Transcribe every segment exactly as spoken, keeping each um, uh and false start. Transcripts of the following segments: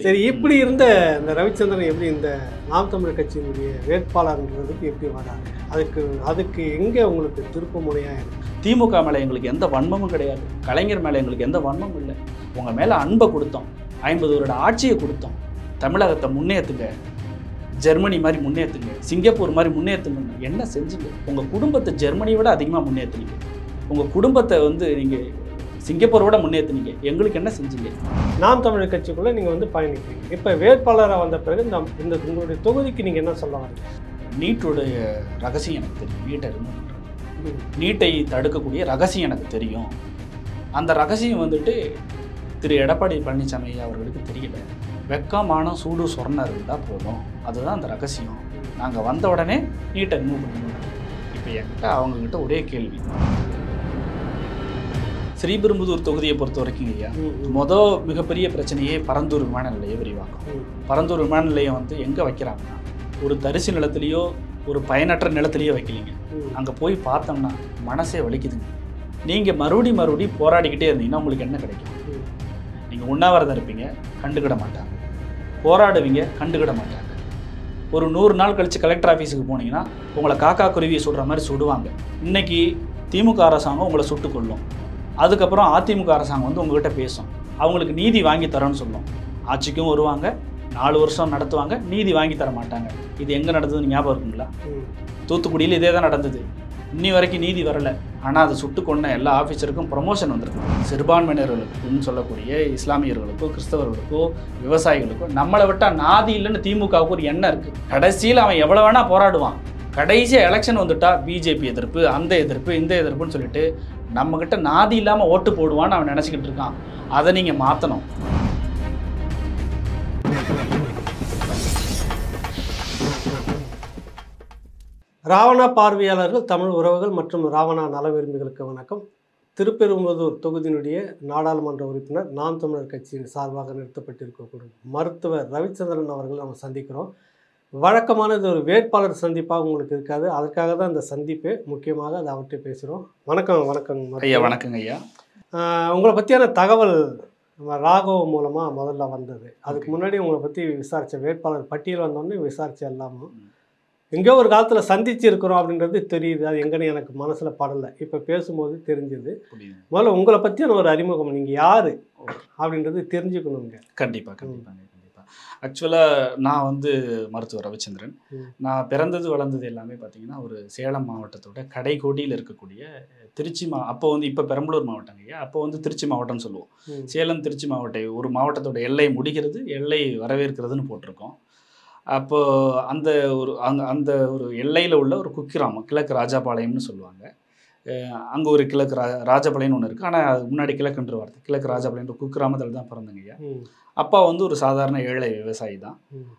சரி, இப்படி இருந்த இந்த ரவிச்சந்திரன் எப்படி இந்த நாம் தமிழர் கட்சியினுடைய வேட்பாளர்ன்றதுக்கு எப்படி வராங்க? அதுக்கு அதுக்கு எங்கே உங்களுக்கு திருப்பு முனையாக இருக்குது? திமுக மேலே எங்களுக்கு எந்த வன்மமும் கிடையாது, கலைஞர் மேலே எங்களுக்கு எந்த வன்மமும் இல்லை. உங்கள் மேலே அன்பை கொடுத்தோம், ஐம்பது வருட ஆட்சியை கொடுத்தோம், தமிழகத்தை முன்னேற்றுங்க, ஜெர்மனி மாதிரி முன்னேற்றுங்க, சிங்கப்பூர் மாதிரி முன்னேற்றுங்க. என்ன செஞ்சீங்க? உங்கள் குடும்பத்தை ஜெர்மனியை விட அதிகமாக முன்னேற்றுனீங்க, உங்கள் குடும்பத்தை வந்து நீங்கள் சிங்கப்பூரோட முன்னேற்றுனீங்க. எங்களுக்கு என்ன செஞ்சீங்க? நாம் தமிழர் கட்சிக்குள்ளே நீங்கள் வந்து பயணிக்கிறீங்க. இப்போ வேட்பாளராக வந்த பிறகு இந்த இந்த உங்களுடைய தொகுதிக்கு நீங்கள் என்ன சொல்ல வரீங்க? நீட்டுடைய ரகசியம் எனக்கு தெரியும். நீட்டை ரிமூவ் பண்ணுறது, நீட்டை தடுக்கக்கூடிய ரகசியம் எனக்கு தெரியும். அந்த ரகசியம் வந்துட்டு திரு எடப்பாடி பழனிசாமி அவர்களுக்கு தெரியல. வெக்கமான சூடு சொர்ணம் இருந்தால் போதும், அதுதான் அந்த ரகசியம். நாங்கள் வந்த உடனே நீட்டை ரிமூவ் பண்ணணும். இப்போ என்கிட்ட அவங்கக்கிட்ட ஒரே கேள்வி, ஸ்ரீபெரும்புதூர் தொகுதியை பொறுத்த வரைக்கும் ஐயா, மொதல் மிகப்பெரிய பிரச்சனையே பரந்தூர் விமான நிலைய விரிவாக்கம். பரந்தூர் விமான நிலையம் வந்து எங்கே வைக்கிறாங்கன்னா, ஒரு தரிசு நிலத்திலேயோ ஒரு பயனற்ற நிலத்திலேயோ வைக்கலிங்க. அங்கே போய் பார்த்தோம்னா மனசே வலிக்குதுங்க. நீங்கள் மறுபடி மறுபடி போராடிக்கிட்டே இருந்தீங்கன்னா உங்களுக்கு என்ன கிடைக்கும்? நீங்கள் உண்ணாவிரதம் இருப்பீங்க, கண்டுக்கிட மாட்டாங்க. போராடுவீங்க, கண்டுக்கிட மாட்டாங்க. ஒரு நூறு நாள் கழித்து கலெக்டர் ஆஃபீஸுக்கு போனீங்கன்னா உங்களை காக்கா குருவியை சுடுற மாதிரி சுடுவாங்க. இன்றைக்கி திமுக அரசாங்கம் உங்களை சுட்டு கொள்ளும். அதுக்கப்புறம் அதிமுக அரசாங்கம் வந்து உங்கள்கிட்ட பேசும், அவங்களுக்கு நீதி வாங்கி தரோன்னு சொல்லும். ஆட்சிக்கும் வருவாங்க, நாலு வருஷம் நடத்துவாங்க, நீதி வாங்கி தர மாட்டாங்க. இது எங்கே நடந்ததுன்னு ஞாபகம் இருக்குங்களா? தூத்துக்குடியில் இதே தான் நடந்தது. இன்னி வரைக்கும் நீதி வரலை. ஆனால் அதை சுட்டு கொண்ட எல்லா ஆஃபீஸருக்கும் ப்ரொமோஷன் வந்திருக்கு. சிறுபான்மையினர்களுக்குன்னு சொல்லக்கூடிய இஸ்லாமியர்களுக்கோ கிறிஸ்தவர்களுக்கோ விவசாயிகளுக்கோ நம்மளை விட்டால் நாதி இல்லைன்னு திமுகவுக்கு ஒரு எண்ணம் இருக்குது. கடைசியில் அவன் எவ்வளோ வேணால் போராடுவான். கடைசியாக எலெக்ஷன் வந்துட்டா பிஜேபி எதிர்ப்பு, அந்த எதிர்ப்பு, இந்த எதிர்ப்புன்னு சொல்லிட்டு நம்மக்கிட்ட நாதி இல்லாமல் ஓட்டு போடுவான்னு அவன் நினச்சிக்கிட்டு இருக்கான். அதை நீங்கள் மாற்றணும். ராவணா பார்வையாளர்கள், தமிழ் உறவுகள் மற்றும் ராவணா நல விரும்பிகளுக்கு வணக்கம். திருப்பெரும்புதூர் தொகுதியினுடைய நாடாளுமன்ற உறுப்பினர், நாம் தமிழர் கட்சியின் சார்பாக நிறுத்தப்பட்டிருக்கக்கூடிய மருத்துவர் ரவிச்சந்திரன் அவர்கள் நம்ம சந்திக்கிறோம். வழக்கமான இது ஒரு வேட்பாளர் சந்திப்பாக உங்களுக்கு இருக்காது, அதுக்காக தான் இந்த சந்திப்பு. முக்கியமாக அதை அவர்கிட்ட பேசுகிறோம். வணக்கம். வணக்கம் ஐயா. வணக்கங்க ஐயா. உங்களை பற்றியான தகவல் நம்ம ராகவ் மூலமாக முதல்ல வந்தது. அதுக்கு முன்னாடி உங்களை பற்றி விசாரித்த வேட்பாளர் பட்டியல் வந்தோடனே விசாரித்த எல்லாமும் எங்கேயோ ஒரு காலத்தில் சந்திச்சு இருக்கிறோம் அப்படின்றது தெரியுது. அது எங்கன்னு எனக்கு மனசில் படலை, இப்போ பேசும்போது தெரிஞ்சுது. முதல்ல உங்களை பற்றியான ஒரு அறிமுகம், நீங்கள் யார் அப்படின்றது தெரிஞ்சுக்கணுங்க. கண்டிப்பாக கண்டிப்பாங்க கண்டிப்பாக. ஆக்சுவலாக நான் வந்து மருத்துவர் ரவிச்சந்திரன். நான் பிறந்தது வளர்ந்தது எல்லாமே பார்த்தீங்கன்னா ஒரு சேலம் மாவட்டத்தோட கடைக்கோடியில் இருக்கக்கூடிய திருச்சி மா அப்போ வந்து இப்போ பெரம்பலூர் மாவட்டங்க ஐயா, அப்போ வந்து திருச்சி மாவட்டம்னு சொல்லுவோம். சேலம் திருச்சி மாவட்டம் ஒரு மாவட்டத்தோட எல்லை முடிகிறது, எல்லை வரவேற்கிறதுன்னு போட்டிருக்கோம். அப்போது அந்த ஒரு அங்கே அந்த ஒரு எல்லையில் உள்ள ஒரு குக்கிராமம் கிழக்கு ராஜாபாளையம்னு சொல்லுவாங்க. அங்கே ஒரு கிழக்கு ரா ராஜபாளையம்னு ஒன்று இருக்குது. ஆனால் அது முன்னாடி கிழக்குன்ற வார்த்தை, கிழக்கு ராஜபாளையன்ற குக்கிராமத்தில் தான் பிறந்தங்க ஐயா. அப்பா வந்து ஒரு சாதாரண ஏழை விவசாயி தான்.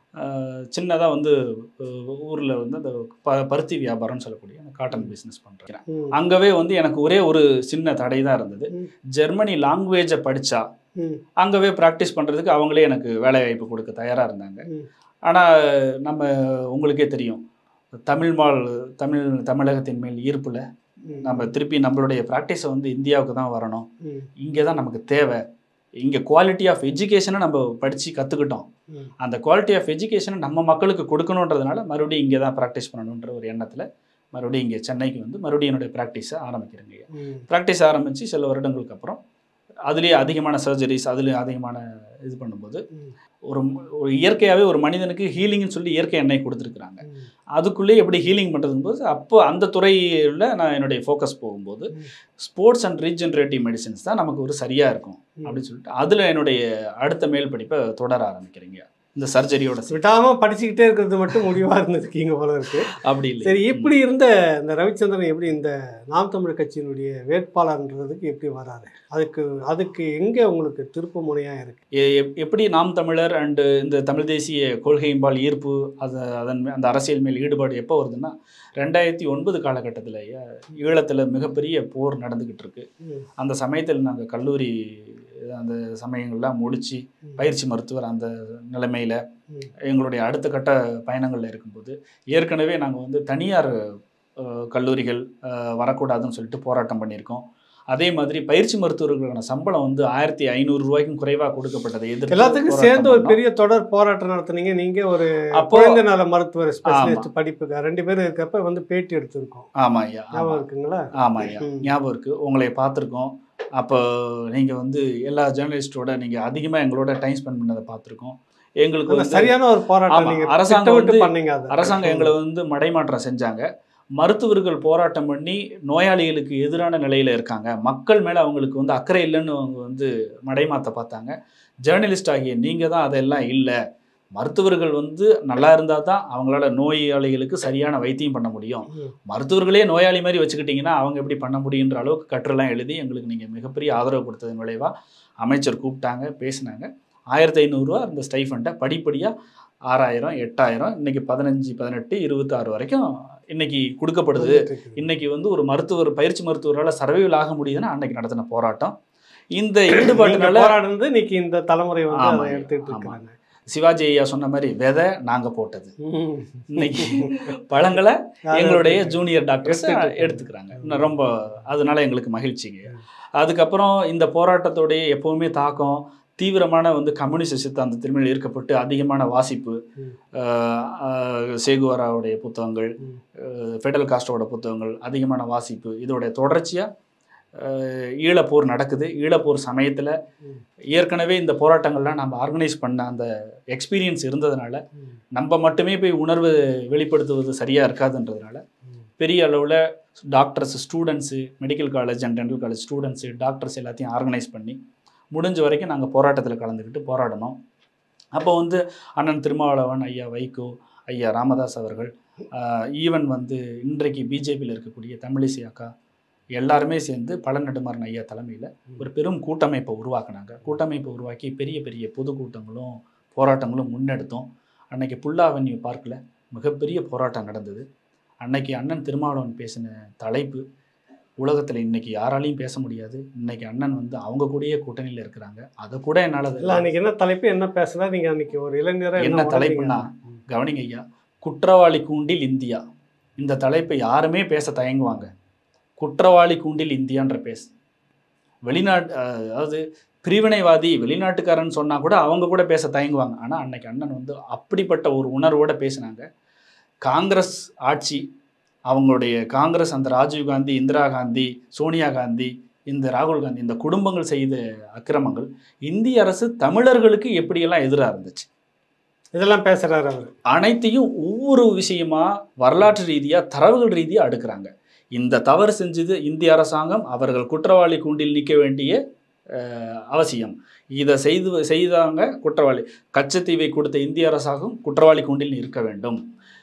சின்னதாக வந்து ஊரில் வந்து அந்த ப பருத்தி வியாபாரம்னு சொல்லக்கூடிய அந்த காட்டன் பிஸ்னஸ் பண்ணுறேன். அங்கவே வந்து எனக்கு ஒரே ஒரு சின்ன தடை தான் இருந்தது. ஜெர்மனி லாங்குவேஜை படித்தா அங்கவே ப்ராக்டிஸ் பண்ணுறதுக்கு அவங்களே எனக்கு வேலை வாய்ப்பு கொடுக்க தயாராக இருந்தாங்க. ஆனால் நம்ம உங்களுக்கே தெரியும், தமிழ் மால் தமிழ் தமிழகத்தின் மேல் ஈர்ப்பில் நம்ம திருப்பி நம்மளுடைய ப்ராக்டிஸை வந்து இந்தியாவுக்கு தான் வரணும், இங்கே தான் நமக்கு தேவை, இங்கே குவாலிட்டி ஆஃப் எஜுகேஷனை நம்ம படித்து கற்றுக்கிட்டோம், அந்த குவாலிட்டி ஆஃப் எஜுகேஷனை நம்ம மக்களுக்கு கொடுக்கணுன்றதுனால மறுபடியும் இங்கே தான் ப்ராக்டிஸ் பண்ணணுன்ற ஒரு எண்ணத்தில் மறுபடியும் இங்கே சென்னைக்கு வந்து மறுபடியும் என்னுடைய ப்ராக்டிஸை ஆரம்பிக்கிறேங்க. ப்ராக்டிஸ் ஆரம்பித்து சில வருடங்களுக்கு அப்புறம் அதுலேயே அதிகமான சர்ஜரிஸ், அதுலேயே அதிகமான இது பண்ணும்போது ஒரு ஒரு இயற்கையாகவே ஒரு மனிதனுக்கு ஹீலிங்னு சொல்லி இயற்கை எண்ணெய் கொடுத்துருக்குறாங்க. அதுக்குள்ளேயே எப்படி ஹீலிங் பண்ணுறதுங்கும் போது அப்போ அந்த துறையில் நான் என்னுடைய ஃபோக்கஸ் போகும்போது ஸ்போர்ட்ஸ் அண்ட் ரீஜென்ரேட்டிவ் மெடிசின்ஸ் தான் நமக்கு ஒரு சரியாக இருக்கும் அப்படின்னு சொல்லிட்டு அதில் என்னுடைய அடுத்த மேல் படிப்பை தொடர ஆரம்பிக்கிறீங்க. இந்த சர்ஜரியோட விடாமல் படிச்சுக்கிட்டே இருக்கிறது மட்டும் முடிவாக இருந்திருக்கீங்க போல இருக்கு. அப்படி இல்லை. சரி, இப்படி இருந்த இந்த ரவிச்சந்திரன் எப்படி இந்த நாம் தமிழர் கட்சியினுடைய வேட்பாளர்ன்றதுக்கு எப்படி வராரு? அதுக்கு அதுக்கு எங்கே உங்களுக்கு திருப்பு முனையாக இருக்குது? எப்படி நாம் தமிழர் அண்டு இந்த தமிழ் தேசிய கொள்கையின்பால் ஈர்ப்பு, அது அதன் அந்த அரசியல் மேல் ஈடுபாடு எப்போ வருதுன்னா, ரெண்டாயிரத்தி ஒன்பது காலகட்டத்தில் ஈழத்தில் மிகப்பெரிய போர் நடந்துக்கிட்டு இருக்கு. அந்த சமயத்தில் நாங்கள் கல்லூரி அந்த சமயங்கள்லாம் முடித்து பயிற்சி மருத்துவர் அந்த நிலைமையில் எங்களுடைய அடுத்த கட்ட பயணங்களில் இருக்கும்போது ஏற்கனவே நாங்கள் வந்து தனியார் கல்லூரிகள் வரக்கூடாதுன்னு சொல்லிட்டு போராட்டம் பண்ணியிருக்கோம். அதே மாதிரி பயிற்சி மருத்துவர்களுக்கான சம்பளம் வந்து ஆயிரத்தி ஐநூறு ரூபாய்க்கும் குறைவாக கொடுக்கப்பட்டதை எதிர்த்து எல்லாத்துக்கும் சேர்ந்து ஒரு பெரிய தொடர் போராட்டம் நடத்துனீங்க. நீங்க ஒரு குழந்தை நல மருத்துவர் ஸ்பெஷலிஸ்ட் படிப்புக்கு ரெண்டு பேரும் இருக்கப்ப வந்து பேட்டி எடுத்திருக்கோம். ஆமா ஐயா, ஞாபகம் இருக்குங்களா? ஆமா ஐயா, ஞாபகம் இருக்கு. உங்களை பார்த்துருக்கோம். அப்போ நீங்க வந்து எல்லா ஜேர்னலிஸ்டோட நீங்க அதிகமா எங்களோட டைம் ஸ்பெண்ட் பண்ணதை பார்த்துருக்கோம். எங்களுக்கு சரியான ஒரு போராட்டம் நீங்க அரசாங்கம் வந்து பண்ணீங்க. அரசாங்கம் எங்களை வந்து மடைமாற்றம் செஞ்சாங்க. மருத்துவர்கள் போராட்டம் பண்ணி நோயாளிகளுக்கு எதிரான நிலையில் இருக்காங்க, மக்கள் மேலே அவங்களுக்கு வந்து அக்கறை இல்லைன்னு அவங்க வந்து மடைமாற்ற பார்த்தாங்க. ஜேர்னலிஸ்ட் ஆகிய நீங்கள் தான் அதெல்லாம் இல்லை, மருத்துவர்கள் வந்து நல்லா இருந்தால் தான் அவங்களால நோயாளிகளுக்கு சரியான வைத்தியம் பண்ண முடியும், மருத்துவர்களே நோயாளி மாதிரி வச்சுக்கிட்டிங்கன்னா அவங்க எப்படி பண்ண முடியுன்ற அளவுக்கு கட்டுரெல்லாம் எழுதி எங்களுக்கு நீங்கள் மிகப்பெரிய ஆதரவு கொடுத்ததன் விளைவாக அமைச்சர் கூப்பிட்டாங்க, பேசினாங்க. ஆயிரத்தி ஐநூறுரூவா அந்த ஸ்டைஃபண்டை படிப்படியாக ஆறாயிரம் எட்டாயிரம் இன்னைக்கு பதினஞ்சு பதினெட்டு இருபத்தாறு வரைக்கும் இன்னைக்கு கொடுக்கப்படுது. இன்னைக்கு வந்து ஒரு மருத்துவர் பயிற்சி மருத்துவரால் சர்வைவல் ஆக முடியுதுன்னா அன்னைக்கு நடத்தின போராட்டம். இந்த ஈடுபாட்டுனால இன்னைக்கு இந்த தலைமுறை வந்து எடுத்துட்டு இருக்காங்க. சிவாஜி ஐயா சொன்ன மாதிரி விதை நாங்க போட்டது, இன்னைக்கு பழங்களை எங்களுடைய ஜூனியர் டாக்டர்ஸ் எடுத்துக்கிறாங்க. ரொம்ப அதனால எங்களுக்கு மகிழ்ச்சிங்க. அதுக்கப்புறம் இந்த போராட்டத்தோடைய எப்பவுமே தாக்கம் தீவிரமான வந்து கம்யூனிஸ்ட் சித்தாந்தத்தின் மேல் ஈர்க்கப்பட்டு அதிகமான வாசிப்பு, சேகுவாராவுடைய புத்தகங்கள், ஃபெடல் காஸ்ட்ரோட புத்தகங்கள், அதிகமான வாசிப்பு, இதோடைய தொடர்ச்சியாக ஈழப்போர் நடக்குது. ஈழப்போர் சமயத்தில் ஏற்கனவே இந்த போராட்டங்கள்லாம் நம்ம ஆர்கனைஸ் பண்ண அந்த எக்ஸ்பீரியன்ஸ் இருந்ததுனால நம்ம மட்டுமே போய் உணர்வு வெளிப்படுத்துவது சரியாக இருக்காதுன்றதுனால பெரிய அளவில் doctors, students, medical college and dental college students, doctors எல்லாத்தையும் ஆர்கனைஸ் பண்ணி முடிஞ்ச வரைக்கும் நாங்கள் போராட்டத்தில் கலந்துக்கிட்டு போராடணும். அப்போ வந்து அண்ணன் திருமாவளவன், ஐயா வைகோ, ஐயா ராமதாஸ் அவர்கள், ஈவன் வந்து இன்றைக்கு பிஜேபியில் இருக்கக்கூடிய தமிழிசை அக்கா எல்லாருமே சேர்ந்து பழநெடுமாறன் ஐயா தலைமையில் ஒரு பெரும் கூட்டமைப்பை உருவாக்குனாங்க. கூட்டமைப்பை உருவாக்கி பெரிய பெரிய பொதுக்கூட்டங்களும் போராட்டங்களும் முன்னெடுத்தோம். அன்னைக்கு புல்லா அவென்யூ பார்க்கில் மிகப்பெரிய போராட்டம் நடந்தது. அன்னைக்கு அண்ணன் திருமாவளவன் பேசின தலைப்பு உலகத்தில் இன்னைக்கு யாராலையும் பேச முடியாது. இன்னைக்கு அண்ணன் வந்து அவங்க கூடயே கூட்டணியில் இருக்கிறாங்க. அதை கூட என்னால் அன்னைக்கு என்ன தலைப்பு என்ன பேசினா நீங்கள் அன்னைக்கு ஒரு இளைஞரை என்ன தலைப்புன்னா கவனிங்க ஐயா, குற்றவாளி கூண்டில் இந்தியா. இந்த தலைப்பை யாருமே பேச தயங்குவாங்க. குற்றவாளி கூண்டில் இந்தியான்ற பேசு வெளிநாட்டு, அதாவது பிரிவினைவாதி வெளிநாட்டுக்காரன்னு சொன்னால் கூட அவங்க கூட பேச தயங்குவாங்க. ஆனால் அன்னைக்கு அண்ணன் வந்து அப்படிப்பட்ட ஒரு உணர்வோடு பேசினாங்க. காங்கிரஸ் ஆட்சி, அவங்களுடைய காங்கிரஸ், அந்த ராஜீவ்காந்தி, இந்திரா காந்தி, சோனியா காந்தி, இந்த ராகுல் காந்தி, இந்த குடும்பங்கள் செய்த அக்கிரமங்கள் இந்திய அரசு தமிழர்களுக்கு எப்படியெல்லாம் எதிராக இருந்துச்சு, இதெல்லாம் பேசுகிறாரு அவர். அனைத்தையும் ஒவ்வொரு விஷயமா வரலாற்று ரீதியாக தரவுகள் ரீதியாக அடுக்கிறாங்க. இந்த தவறு செஞ்சது இந்திய அரசாங்கம், அவர்கள் குற்றவாளி கூண்டில் நிற்க வேண்டிய அவசியம், இதை செய்து செய்தாங்க குற்றவாளி, கச்சத்தீவை கொடுத்த இந்திய அரசாங்கம் குற்றவாளி கூண்டில் இருக்க வேண்டும்,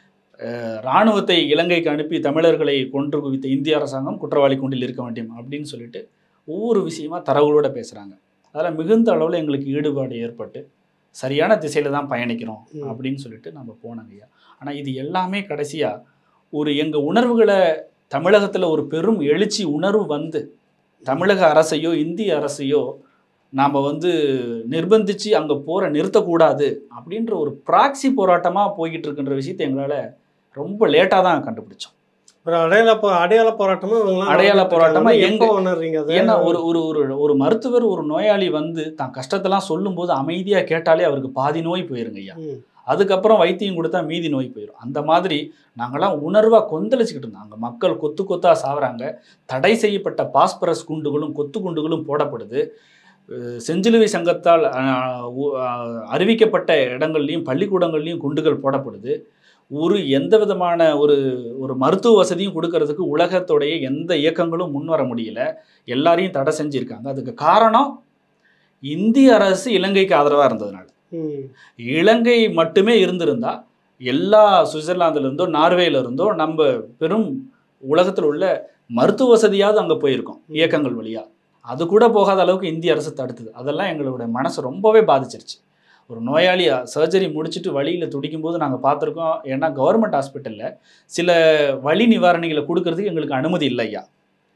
இராணுவத்தை இலங்கைக்கு அனுப்பி தமிழர்களை கொன்று குவித்த இந்திய அரசாங்கம் குற்றவாளி கூண்டில் இருக்க வேண்டும் அப்படின்னு சொல்லிட்டு ஒவ்வொரு விஷயமா தரவுகளோட பேசுகிறாங்க. அதில் மிகுந்த அளவில் எங்களுக்கு ஈடுபாடு ஏற்பட்டு சரியான திசையில் தான் பயணிக்கிறோம் அப்படின்னு சொல்லிட்டு நம்ம போனாங்க ஐயா. ஆனால் இது எல்லாமே கடைசியாக ஒரு எங்கள் உணர்வுகளை தமிழகத்தில் ஒரு பெரும் எழுச்சி உணர்வு வந்து தமிழக அரசையோ இந்திய அரசையோ நாம் வந்து நிர்பந்தித்து அங்கே போகிற நிறுத்தக்கூடாது அப்படின்ற ஒரு ப்ராக்சி போராட்டமாக போய்கிட்டு இருக்குன்ற விஷயத்தை எங்களால் ரொம்ப லேட்டாக தான் கண்டுபிடிச்சோம். ஒரு அடையாள போ அடையாள போராட்டமாக அடையாள போராட்டமாக எங்கே உணர்றீங்க? ஏன்னா ஒரு ஒரு ஒரு ஒரு மருத்துவர் ஒரு நோயாளி வந்து தான் கஷ்டத்தெல்லாம் சொல்லும்போது அமைதியாக கேட்டாலே அவருக்கு பாதி நோய் போயிருங்க ஐயா. அதுக்கப்புறம் வைத்தியம் கொடுத்தா மீதி நோய் போயிடும். அந்த மாதிரி நாங்களாம் உணர்வாக கொந்தளிச்சுக்கிட்டு இருந்தோம். அங்கே மக்கள் கொத்து கொத்தாக சாவுறாங்க. தடை செய்யப்பட்ட பாஸ்பரஸ் குண்டுகளும் கொத்து குண்டுகளும் போடப்படுது. செஞ்சிலுவை சங்கத்தால் அறிவிக்கப்பட்ட இடங்கள்லையும் பள்ளிக்கூடங்கள்லையும் குண்டுகள் போடப்படுது. ஒரு எந்த விதமான ஒரு ஒரு மருத்துவ வசதியும் கொடுக்கறதுக்கு உலகத்துடைய எந்த இயக்கங்களும் முன் வர முடியல. எல்லாரையும் தடை செஞ்சுருக்காங்க. அதுக்கு காரணம் இந்திய அரசு இலங்கைக்கு ஆதரவாக இருந்ததுனால. இலங்கை மட்டுமே இருந்திருந்தா எல்லா சுவிட்சர்லாந்துல இருந்தோ நார்வேல இருந்தோ நம்ம பெரும் உலகத்தில் உள்ள மருத்துவ வசதியாவது அங்கே போயிருக்கோம் இயக்கங்கள் வழியா. அது கூட போகாத அளவுக்கு இந்திய அரசு தடுத்தது. அதெல்லாம் எங்களோட மனசு ரொம்பவே பாதிச்சிருச்சு. ஒரு நோயாளியா சர்ஜரி முடிச்சுட்டு வழியில் துடிக்கும் போது நாங்கள் பார்த்துருக்கோம். ஏன்னா கவர்மெண்ட் ஹாஸ்பிட்டலில் சில வலி நிவாரணிகளை கொடுக்கறதுக்கு எங்களுக்கு அனுமதி இல்லை ஐயா.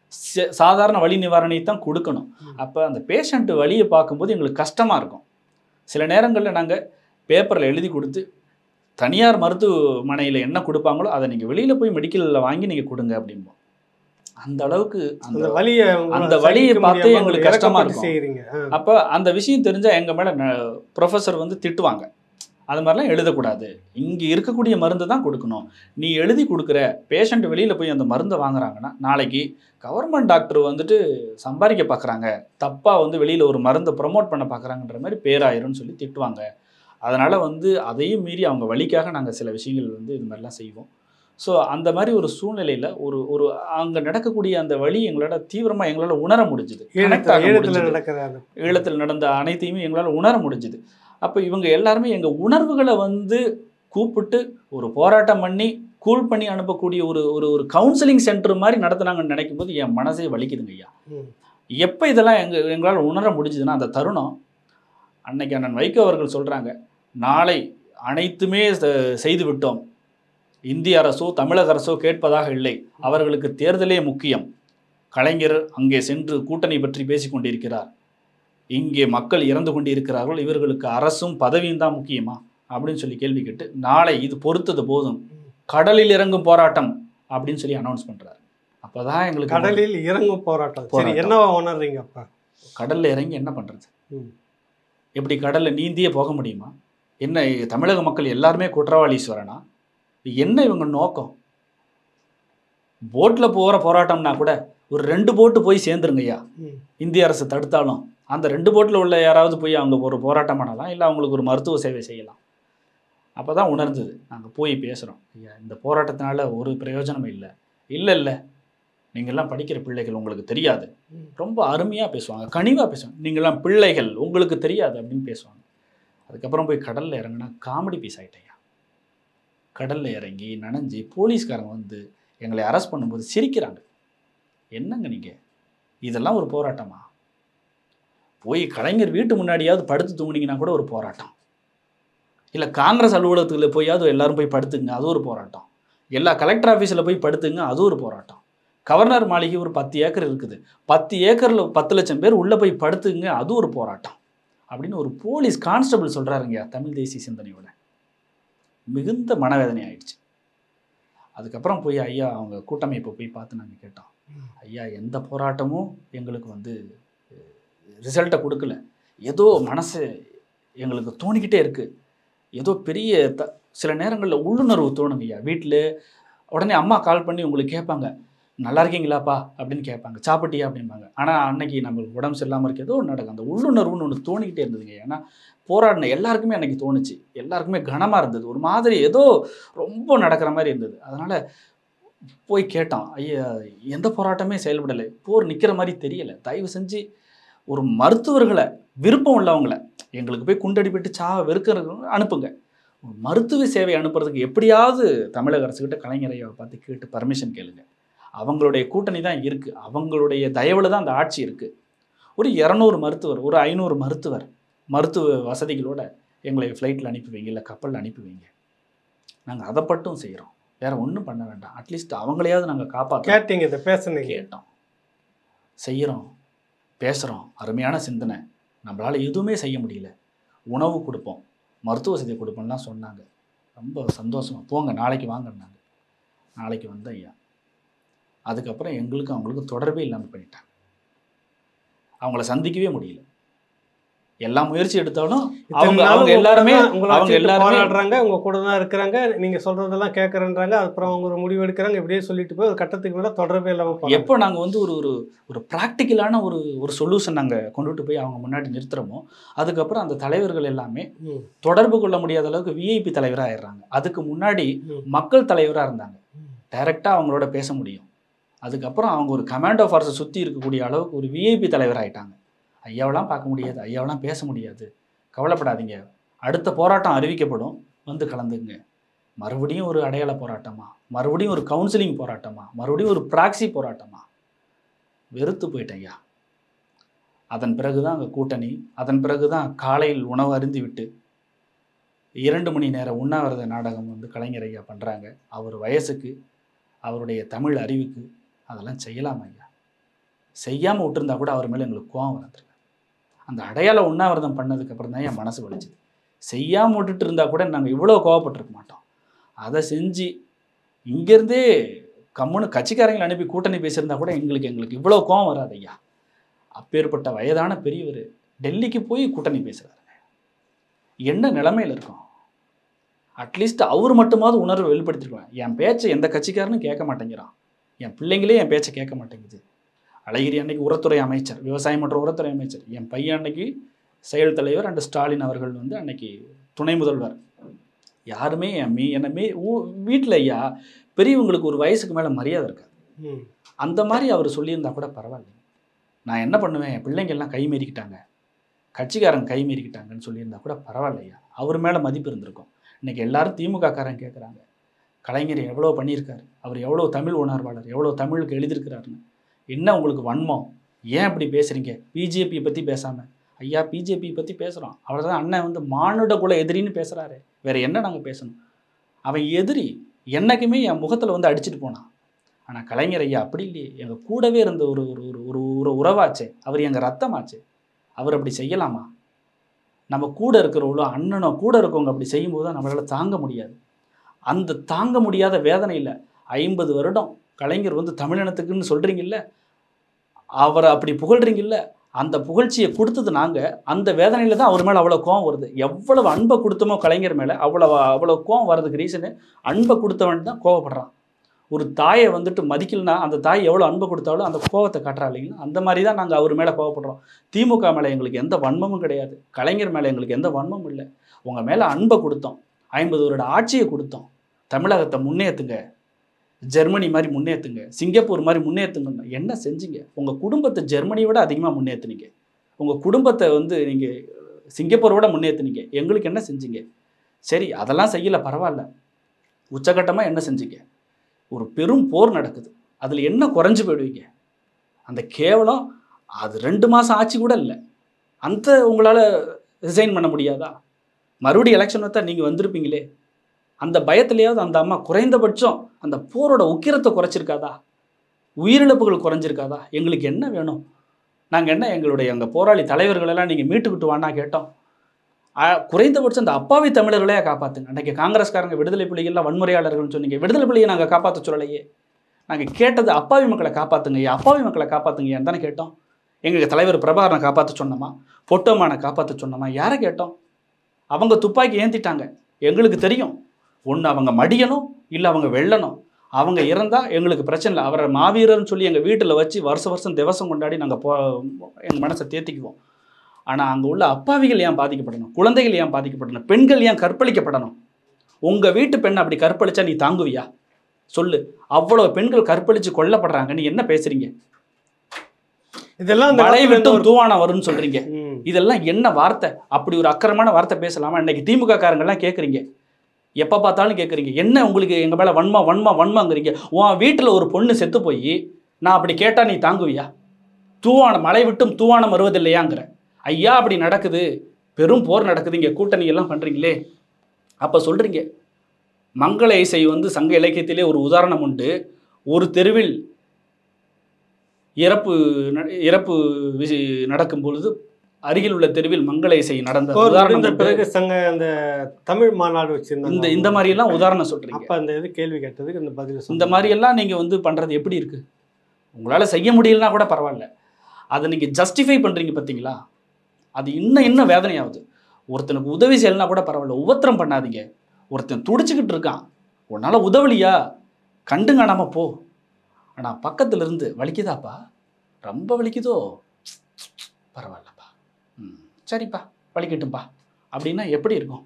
சாதாரண வலி நிவாரணி தான் கொடுக்கணும். அப்போ அந்த பேஷண்ட்டு வலியை பார்க்கும்போது எங்களுக்கு கஷ்டமாக இருக்கும். சில நேரங்களில் நாங்கள் பேப்பரில் எழுதி கொடுத்து தனியார் மருத்துவமனையில் என்ன கொடுப்பாங்களோ அதை நீங்கள் வெளியில் போய் மெடிக்கலில் வாங்கி நீங்கள் கொடுங்க அப்படிம்போம். அந்த அளவுக்கு அந்த அந்த வலியை அந்த வலியை பார்த்தே எங்களுக்கு கஷ்டமா இருக்கும். செய்கிறீங்க. அப்போ அந்த விஷயம் தெரிஞ்சா எங்க மேல ப்ரொஃபஸர் வந்து திட்டுவாங்க. அது மாதிரிலாம் எழுதக்கூடாது, இங்கே இருக்கக்கூடிய மருந்து தான் கொடுக்கணும். நீ எழுதி கொடுக்குற பேஷண்ட் வெளியில் போய் அந்த மருந்தை வாங்குறாங்கன்னா நாளைக்கு கவர்மெண்ட் டாக்டர் வந்துட்டு சம்பாதிக்க பார்க்குறாங்க, தப்பாக வந்து வெளியில் ஒரு மருந்தை ப்ரொமோட் பண்ண பார்க்குறாங்கன்ற மாதிரி பேராயிரும்னு சொல்லி திட்டுவாங்க. அதனால் வந்து அதையும் மீறி அவங்க வழிக்காக நாங்கள் சில விஷயங்கள் வந்து இது மாதிரிலாம் செய்வோம். ஸோ அந்த மாதிரி ஒரு சூழ்நிலையில் ஒரு ஒரு அங்கே நடக்கக்கூடிய அந்த வழி எங்களோட தீவிரமாக எங்களால் உணர முடிஞ்சுது. ஈழத்தில் நடந்த அனைத்தையுமே எங்களால் உணர முடிஞ்சுது. அப்போ இவங்க எல்லாருமே எங்கள் உணர்வுகளை வந்து கூப்பிட்டு ஒரு போராட்டம் பண்ணி கூல் பண்ணி அனுப்பக்கூடிய ஒரு ஒரு ஒரு கவுன்சிலிங் சென்டர் மாதிரி நடத்துனாங்கன்னு நினைக்கும் போது என் மனசே வலிக்குதுங்க ஐயா. எப்போ இதெல்லாம் எங்கள் எங்களால் உணர முடிஞ்சுதுன்னா அந்த தருணம் அன்னைக்கு அண்ணன் வைகோ அவர்கள் சொல்கிறாங்க, நாளை அனைத்துமே செய்து விட்டோம், இந்திய அரசோ தமிழக அரசோ கேட்பதாக இல்லை, அவர்களுக்கு தேர்தலே முக்கியம், கலைஞர் அங்கே சென்று கூட்டணி பற்றி பேசி கொண்டிருக்கிறார், இங்கே மக்கள் இறந்து கொண்டிருக்கிறார்கள், இவர்களுக்கு அரசும் பதவியும் தான் முக்கியமா அப்படின்னு சொல்லி கேள்வி கேட்டு நாளை இது பொறுத்தது போதும் கடலில் இறங்கும் போராட்டம் அப்படின்னு சொல்லி அனௌன்ஸ் பண்றாரு. அப்பதான் எங்களுக்கு கடலில் இறங்கும் போராட்டம். சரி, என்னவா உணர்றீங்க? அப்ப கடல்ல இறங்கி என்ன பண்றது? எப்படி கடல்ல நீந்தியே போக முடியுமா? என்ன தமிழக மக்கள் எல்லாருமே குற்றவாளீஸ்வரனா? என்ன இவங்க நோக்கம்? போட்ல போற போராட்டம்னா கூட ஒரு ரெண்டு போட்டு போய் சேர்ந்துருங்க ஐயா. இந்திய அரசு தடுத்தாலும் அந்த ரெண்டு போட்டில் உள்ள யாராவது போய் அவங்க ஒரு போராட்டம் பண்ணலாம், இல்லை அவங்களுக்கு ஒரு மருத்துவ சேவை செய்யலாம். அப்போ தான் உணர்ந்தது. நாங்கள் போய் பேசுகிறோம், ஐயா இந்த போராட்டத்தினால ஒரு பிரயோஜனமும் இல்லை. இல்லை இல்லை நீங்கள்லாம் படிக்கிற பிள்ளைகள், உங்களுக்கு தெரியாது. ரொம்ப அருமையாக பேசுவாங்க, கனிவாக பேசுவாங்க. நீங்கள்லாம் பிள்ளைகள், உங்களுக்கு தெரியாது அப்படின்னு பேசுவாங்க. அதுக்கப்புறம் போய் கடலில் இறங்கினா காமெடி பீஸ் ஆகிட்டையா. கடலில் இறங்கி நனைஞ்சி போலீஸ்காரங்க வந்து எங்களை அரெஸ்ட் பண்ணும்போது சிரிக்கிறாங்க. என்னங்க நீங்கள், இதெல்லாம் ஒரு போராட்டமா? போய் கலைஞர் வீட்டு முன்னாடியாவது படுத்து தூங்குனீங்கன்னா கூட ஒரு போராட்டம். இல்லை காங்கிரஸ் அலுவலகத்தில் போயாவது எல்லாரும் போய் படுத்துங்க, அது ஒரு போராட்டம். எல்லா கலெக்டர் ஆஃபீஸில் போய் படுத்துங்க, அது ஒரு போராட்டம். கவர்னர் மாளிகை ஒரு பத்து ஏக்கர் இருக்குது, பத்து ஏக்கரில் பத்து லட்சம் பேர் உள்ளே போய் படுத்துங்க, அது ஒரு போராட்டம் அப்படின்னு ஒரு போலீஸ் கான்ஸ்டபிள் சொல்கிறாருங்க. தமிழ் தேசிய சிந்தனையோட மிகுந்த மனவேதனை ஆயிடுச்சு. அதுக்கப்புறம் போய் ஐயா அவங்க கூட்டமைப்பை போய் பார்த்து நாங்கள் கேட்டோம், ஐயா எந்த போராட்டமும் எங்களுக்கு வந்து ரிசல்ட்டை கொடுக்கல, ஏதோ மனசு எங்களுக்கு தோணிக்கிட்டே இருக்குது, ஏதோ பெரிய த சில நேரங்களில் உள்ளுணர்வு தோணுங்க ஐயா. வீட்டில் உடனே அம்மா கால் பண்ணி உங்களுக்கு கேட்பாங்க, நல்லா இருக்கீங்களாப்பா அப்படின்னு கேட்பாங்க, சாப்பிட்டியா அப்படிம்பாங்க. ஆனால் அன்னைக்கு நம்மளுக்கு உடம்பு சரியில்லாமல் இருக்கு, ஏதோ ஒன்று நடக்கும். அந்த உள்ளுணர்வுன்னு ஒன்று தோணிக்கிட்டே இருந்ததுங்க. ஏன்னா போராடின எல்லாருக்குமே அன்னைக்கு தோணுச்சு, எல்லாருக்குமே கனமாக இருந்தது, ஒரு மாதிரி ஏதோ ரொம்ப நடக்கிற மாதிரி இருந்தது. அதனால் போய் கேட்டோம், ஐயா எந்த போராட்டமே செயல்படலை, போர் நிற்கிற மாதிரி தெரியலை, தயவு செஞ்சு ஒரு மருத்துவர்களை விருப்பம் உள்ளவங்களை எங்களுக்கு போய் குண்டடிப்பட்டு சா வெறுக்கிறவங்க அனுப்புங்க, மருத்துவ சேவை அனுப்புறதுக்கு எப்படியாவது தமிழக அரசுக்கிட்ட கலைஞரையை பார்த்து கேட்டு பர்மிஷன் கேளுங்க. அவங்களுடைய கூட்டணி தான் இருக்குது, அவங்களுடைய தயவில் தான் அந்த ஆட்சி இருக்குது. ஒரு இரநூறு மருத்துவர், ஒரு ஐநூறு மருத்துவர் மருத்துவ வசதிகளோட எங்களை ஃப்ளைட்டில் அனுப்பி வைங்க, இல்லை கப்பலில் அனுப்பி வைங்க, நாங்கள் அதை மட்டும் செய்கிறோம், வேறு ஒன்றும் பண்ண வேண்டாம், அட்லீஸ்ட் அவங்களையாவது நாங்கள் காப்பாற்ற கேட்டீங்க. இதை பேசுனீங்க, கேட்டோம், செய்கிறோம், பேசுகிறோம். அருமையான சிந்தனை, நம்மளால் எதுவுமே செய்ய முடியல, உணவு கொடுப்போம், மருத்துவ வசதி கொடுப்போம்லாம் சொன்னாங்க. ரொம்ப சந்தோஷமாக போங்க நாளைக்கு வாங்கினாங்க. நாளைக்கு வந்த ஐயா அதுக்கப்புறம் எங்களுக்கும் அவங்களுக்கும் தொடர்பே இல்லாமல் பண்ணிட்டாங்க. அவங்கள சந்திக்கவே முடியல. எல்லா முயற்சி எடுத்தாலும் அவங்க அவங்க எல்லாருமே அவங்க எல்லாரும் போராடுறாங்க, உங்க கூட தான் இருக்கிறாங்க, நீங்க சொல்றதெல்லாம் கேட்கறேன்றாங்க. அப்புறம் அவங்க ஒரு முடிவு எடுக்கிறாங்க, இப்படியே சொல்லிட்டு போய் ஒரு கட்டத்துக்கு மேலே தொடர்பே இல்லாமல் எப்போ நாங்கள் வந்து ஒரு ஒரு ஒரு ப்ராக்டிக்கலான ஒரு ஒரு சொல்யூஷன் நாங்கள் கொண்டுட்டு போய் அவங்க முன்னாடி நிறுத்துறோமோ, அதுக்கப்புறம் அந்த தலைவர்கள் எல்லாமே தொடர்பு கொள்ள முடியாத அளவுக்கு விஐபி தலைவராக ஆயிடுறாங்க. அதுக்கு முன்னாடி மக்கள் தலைவராக இருந்தாங்க, டைரெக்டாக அவங்களோட பேச முடியும். அதுக்கப்புறம் அவங்க ஒரு கமாண்டோ ஃபார்ஸை சுற்றி இருக்கக்கூடிய அளவுக்கு ஒரு விஐபி தலைவர் ஆகிட்டாங்க. ஐயாவெல்லாம் பார்க்க முடியாது, ஐயாவெல்லாம் பேச முடியாது, கவலைப்படாதீங்க, அடுத்த போராட்டம் அறிவிக்கப்படும், வந்து கலந்துங்க. மறுபடியும் ஒரு அடையாள போராட்டமா, மறுபடியும் ஒரு கவுன்சிலிங் போராட்டமா, மறுபடியும் ஒரு ப்ராக்சி போராட்டமா? வெறுத்து போயிட்டேன் ஐயா. அதன் பிறகு தான் அங்கே கூட்டணி, அதன் பிறகு தான் காலையில் உணவு அருந்தி விட்டு இரண்டு மணி நேர உண்ணாவிரத நாடகம் வந்து கலைஞர் ஐயா பண்ணுறாங்க. அவர் வயசுக்கு, அவருடைய தமிழ் அறிவுக்கு அதெல்லாம் செய்யலாமா ஐயா? செய்யாமல் விட்டுருந்தா கூட அவர் மேலே எங்களுக்கு கோவம் வந்துருக்கு. அந்த அடையாள உண்ணாவிரதம் பண்ணதுக்கப்புறம் தான் என் மனசு வலிச்சுது. செய்யாமல் விட்டுட்டு இருந்தால் கூட நாங்கள் இவ்வளோ கோவப்பட்டிருக்க மாட்டோம். அதை செஞ்சு இங்கேருந்தே கம்முன்னு கட்சிக்காரங்களை அனுப்பி கூட்டணி பேசியிருந்தா கூட எங்களுக்கு எங்களுக்கு இவ்வளோ கோவம் வராது ஐயா. அப்பேற்பட்ட வயதான பெரியவர் டெல்லிக்கு போய் கூட்டணி பேசுகிறாருங்க. என்ன நிலைமையில் இருக்கும்? அட்லீஸ்ட் அவர் மட்டுமாவது உணர்வை வெளிப்படுத்திருக்கலாம். என் பேச்சை எந்த கட்சிக்காரனும் கேட்க மாட்டேங்கிறான், என் பிள்ளைங்களே என் பேச்சை கேட்க மாட்டேங்குது. அழகிரி அன்னைக்கு உரத்துறை அமைச்சர், விவசாயம் மற்றும் உரத்துறை அமைச்சர், என் பையன் அன்னைக்கு செயல் தலைவர் அண்ட் ஸ்டாலின் அவர்கள் வந்து அன்னைக்கு துணை முதல்வர். யாருமே என் மீ என்ன மீ வீட்டில் ஐயா பெரியவங்களுக்கு ஒரு வயசுக்கு மேலே மரியாதை இருக்காது. அந்த மாதிரி அவர் சொல்லியிருந்தா கூட பரவாயில்ல. நான் என்ன பண்ணுவேன், என் பிள்ளைங்க எல்லாம் கை மீறிக்கிட்டாங்க, கட்சிக்காரங்க கை மீறிக்கிட்டாங்கன்னு சொல்லியிருந்தா கூட பரவாயில்லையா, அவர் மேலே மதிப்பு இருந்திருக்கும். இன்றைக்கி எல்லாரும் திமுக காரங்க கேட்குறாங்க, கலைஞர் எவ்வளோ பண்ணியிருக்காரு, அவர் எவ்வளோ தமிழ் உணர்வாளர், எவ்வளோ தமிழுக்கு எழுதியிருக்கிறாருன்னு. என்ன உங்களுக்கு வன்மம், ஏன் இப்படி பேசுகிறீங்க? பிஜேபி பற்றி பேசாமல். ஐயா பிஜேபி பற்றி பேசுகிறோம், அவர் தான் அண்ணன் வந்து மானுட குல எதிரின்னு பேசுகிறாரு, வேறு என்ன நாங்கள் பேசணும்? அவன் எதிரி என்னைக்குமே என் முகத்தில் வந்து அடிச்சுட்டு போனான். ஆனால் கலைஞர் ஐயா அப்படி இல்லையே, எங்கள் கூடவே இருந்த ஒரு ஒரு ஒரு ஒரு உறவாச்சே, அவர் எங்கள் ரத்தமாச்சே, அவர் அப்படி செய்யலாமா? நம்ம கூட இருக்கிறவங்களோ அண்ணனோ கூட இருக்கவங்க அப்படி செய்யும்போது தான் நம்மளால் தாங்க முடியாது. அந்த தாங்க முடியாத வேதனையில் ஐம்பது வருடம் கலைஞர் வந்து தமிழினத்துக்குன்னு சொல்கிறீங்கல்ல, அவரை அப்படி புகழ்கிறீங்கல்ல, அந்த புகழ்ச்சியை கொடுத்தது நாங்கள். அந்த வேதனையில் தான் அவர் மேலே அவ்வளோ கோவம் வருது. எவ்வளவு அன்பை கொடுத்தோமோ கலைஞர் மேலே அவ்வளோ அவ்வளோ கோவம் வர்றதுக்கு ரீசனு அன்பை கொடுத்தவன் தான் கோவப்படுறான். ஒரு தாயை வந்துட்டு மதிக்கலனா அந்த தாய் எவ்வளோ அன்பை கொடுத்தாலும் அந்த கோவத்தை காட்டுறா இல்லைங்களா? அந்த மாதிரி தான் நாங்கள் அவர் மேலே கோவப்படுறோம். திமுக மேலே எங்களுக்கு எந்த வன்மமும் கிடையாது, கலைஞர் மேலே எங்களுக்கு எந்த வன்மமும் இல்லை. உங்கள் மேலே அன்பை கொடுத்தோம், ஐம்பது வருட ஆட்சியை கொடுத்தோம், தமிழகத்தை முன்னேற்றுங்க, ஜெர்மனி மாதிரி முன்னேற்றுங்க, சிங்கப்பூர் மாதிரி முன்னேற்றுங்க. என்ன செஞ்சீங்க? உங்கள் குடும்பத்தை ஜெர்மனியை விட அதிகமாக முன்னேற்றுனீங்க, உங்கள் குடும்பத்தை வந்து நீங்கள் சிங்கப்பூரை விட முன்னேற்றுனீங்க. எங்களுக்கு என்ன செஞ்சீங்க? சரி அதெல்லாம் செய்யலை பரவாயில்ல, உச்சகட்டமாக என்ன செஞ்சீங்க? ஒரு பெரும் போர் நடக்குது, அதில் என்ன குறைஞ்சி போயிடுவீங்க? அந்த கேவலம் அது ரெண்டு மாதம் ஆட்சி கூட இல்லை, அந்த உங்களால் ரிசைன் பண்ண முடியாதா? மறுபடியும் எலெக்ஷன் வந்தா நீங்கள் வந்திருப்பீங்களே, அந்த பயத்திலேயாவது அந்த அம்மா குறைந்தபட்சம் அந்த போரோட உக்கிரத்தை குறைச்சிருக்காதா? உயிரிழப்புகள் குறைஞ்சிருக்காதா? எங்களுக்கு என்ன வேணும்? நாங்கள் என்ன எங்களுடைய எங்கள் போராளி தலைவர்களெல்லாம் நீங்கள் மீட்டுக்கிட்டு வானா கேட்டோம். குறைந்தபட்சம் அந்த அப்பாவி தமிழர்களையே காப்பாற்றுங்க. அன்றைக்கி காங்கிரஸ்காரங்க விடுதலை புலிகள்லாம் வன்முறையாளர்கள்னு சொன்னீங்க, விடுதலை புலியை நாங்கள் காப்பாற்ற சொல்லலையே. நாங்கள் கேட்டது அப்பாவி மக்களை காப்பாற்றுங்க, அப்பாவி மக்களை காப்பாற்றுங்கன்னு தானே கேட்டோம். எங்களுக்கு தலைவர் பிரபாகரனை காப்பாற்ற சொன்னோமா, பொட்டோமானை காப்பாற்ற சொன்னோமா? யாரை கேட்டோம்? அவங்க துப்பாக்கி ஏந்திட்டாங்க. எங்களுக்கு தெரியும், ஒன்று அவங்க மடியணும், இல்லை அவங்க வெல்லணும். அவங்க இறந்தால் எங்களுக்கு பிரச்சனை இல்லை, அவரை மாவீரர்னு சொல்லி எங்கள் வீட்டில் வச்சு வருஷ வருஷம் திவசம் கொண்டாடி நாங்கள் போ எங்கள் மனசை தேர்த்திக்குவோம். ஆனால் அங்கே உள்ள அப்பாவிகள் ஏன் பாதிக்கப்படணும்? குழந்தைகள் ஏன் பாதிக்கப்படணும்? பெண்கள் ஏன் கற்பழிக்கப்படணும்? உங்கள் வீட்டு பெண் அப்படி கற்பழிச்சா நீ தாங்குவியா? சொல்லு. அவ்வளோ பெண்கள் கற்பழித்து கொல்லப்படுறாங்க, நீ என்ன பேசுறீங்க? இதெல்லாம் மழை விட்டும் தூவானம் வரும்னு சொல்றீங்க. இதெல்லாம் என்ன வார்த்தை? அப்படி ஒரு அக்கறமான வார்த்தை பேசலாமா? இன்னைக்கு திமுக காரங்கெல்லாம் கேட்குறீங்க, எப்போ பார்த்தாலும் கேட்குறீங்க, என்ன உங்களுக்கு எங்கள் மேலே வன்மா வன்மா வன்மாங்கிறீங்க. உன் வீட்டில் ஒரு பொண்ணு செத்து போய் நான் அப்படி கேட்டால் நீ தாங்குவியா? தூவானம் மழை விட்டும் தூவானம் வருவதில்லையாங்கிற. ஐயா அப்படி நடக்குது, பெரும் போர் நடக்குது, இங்கே கூட்டணி எல்லாம் பண்ணுறீங்களே. அப்போ சொல்கிறீங்க மங்கள இசை வந்து சங்க இலக்கியத்திலே ஒரு உதாரணம் உண்டு. ஒரு தெருவில் இறப்பு இறப்பு நடக்கும் பொழுது அருகில் உள்ள தெருவில் மங்கள இசை நடந்த உதாரணம் பிறகு சங்க அந்த தமிழ் மாநாடு வச்சிருந்தாங்க. இந்த இந்த மாதிரி எல்லாம் உதாரணம் சொல்றீங்க. அப்ப அந்த இது கேள்வி கேட்டதுக்கு இந்த பதில் இந்த மாதிரி எல்லாம் நீங்க வந்து பண்றது எப்படி இருக்கு? உங்களால செய்ய முடியலன்னா கூட பரவாயில்ல, அதை நீங்க ஜஸ்டிஃபை பண்றீங்க பார்த்தீங்களா? அது இன்னும் இன்னும் வேதனையாகுது. ஒருத்தனுக்கு உதவி செய்யலைன்னா கூட பரவாயில்ல, உபத்திரம் பண்ணாதீங்க. ஒருத்தன் துடிச்சுக்கிட்டு இருக்கான், உன்னால உதவலியா, கண்டு காணாம போ. ஆனா பக்கத்துல இருந்து வலிக்குதாப்பா, ரொம்ப வலிக்குதோ, பரவாயில்லப்பா, ம் சரிப்பா வலிக்கட்டும்பா அப்படின்னா எப்படி இருக்கும்?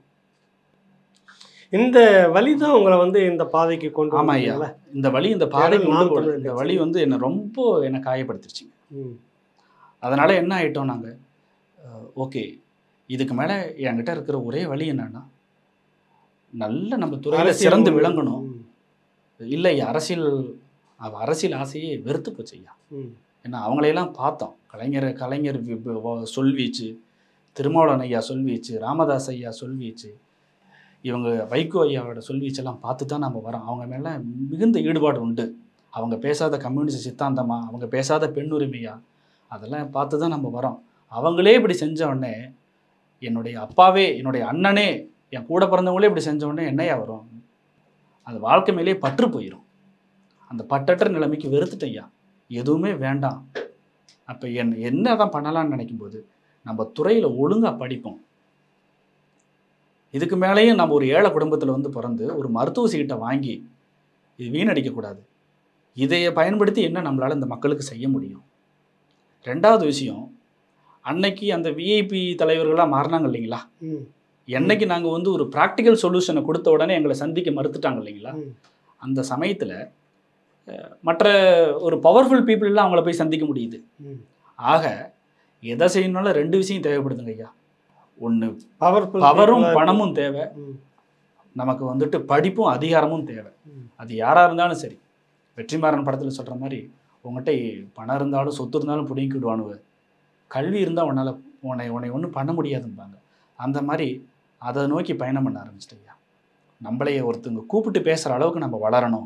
இந்த வலி தான் உங்களை வந்து இந்த பாதைக்கு கொண்டு. ஆமா ஐயா, இந்த வலி இந்த பாதை இந்த வலி வந்து என்னை ரொம்ப என்னை காயப்படுத்திருச்சுங்க. அதனால என்ன ஆயிட்டோம் நாங்கள், ஓகே இதுக்கு மேலே என்கிட்ட இருக்கிற ஒரே வழி என்னன்னா, நல்ல நம்ம துறையில் சிறந்து விளங்கணும். இல்லை அரசியல் அரசியல் ஆசையே வெறுத்து போச்சு ஐயா. ஏன்னா அவங்களையெல்லாம் பார்த்தோம், கலைஞர் கலைஞர் சொல்வீச்சு, திருமாவளவன் ஐயா சொல்வீச்சு, ராமதாஸ் ஐயா சொல்வீச்சு, இவங்க வைகோ ஐயாவோட சொல்வீச்செல்லாம் பார்த்து தான் நம்ம வரோம். அவங்க மேலே மிகுந்த ஈடுபாடு உண்டு. அவங்க பேசாத கம்யூனிஸ்ட் சித்தாந்தமா, அவங்க பேசாத பெண் உரிமையா, அதெல்லாம் பார்த்து தான் நம்ம வரோம். அவங்களே இப்படி செஞ்ச உடனே, என்னுடைய அப்பாவே என்னுடைய அண்ணனே என் கூட பிறந்தவங்களே இப்படி செஞ்ச உடனே என்னையா வரும்? அது வாழ்க்கை மேலே பற்று போயிடும். அந்த பட்டற்ற நிலைமைக்கு வெறுத்துட்டேன் ஐயா, எதுவுமே வேண்டாம். அப்போ என் என்ன தான் பண்ணலான்னு நினைக்கும்போது நம்ம துறையில் ஒழுங்காக படிப்போம். இதுக்கு மேலேயும் நம்ம ஒரு ஏழை குடும்பத்தில் வந்து பிறந்து ஒரு மருத்துவ சீட்டை வாங்கி இது வீணடிக்கக்கூடாது. இதையை பயன்படுத்தி என்ன நம்மளால் இந்த மக்களுக்கு செய்ய முடியும். ரெண்டாவது விஷயம், அன்னைக்கு அந்த விஐபி தலைவர்களாக மாறினாங்க இல்லைங்களா, என்னைக்கு நாங்கள் வந்து ஒரு ப்ராக்டிக்கல் சொல்யூஷனை கொடுத்த உடனே எங்களை சந்திக்க மறுத்துட்டாங்க இல்லைங்களா, அந்த சமயத்தில் மற்ற ஒரு பவர்ஃபுல் பீப்புளெலாம் அவங்கள போய் சந்திக்க முடியுது. ஆக எதை செய்யணும்னாலும் ரெண்டு விஷயம் தேவைப்படுதுங்க ஐயா. ஒன்று பவர்ஃபுல் பவரும் பணமும் தேவை, நமக்கு வந்துட்டு படிப்பும் அதிகாரமும் தேவை. அது யாராக இருந்தாலும் சரி. வெற்றிமாறன் படத்தில் சொல்கிற மாதிரி உங்கள்கிட்ட பணம் இருந்தாலும் சொத்து இருந்தாலும் பிடிங்கிடுவானுவ, கல்வி இருந்தால் உன்னால் உன்னை உன்னை ஒன்றும் பண்ண முடியாதும்பாங்க. அந்த மாதிரி அதை நோக்கி பயணம் பண்ண ஆரம்பிச்சிட்டேயா. நம்மளையே ஒருத்தங்க கூப்பிட்டு பேசுகிற அளவுக்கு நம்ம வளரணும்.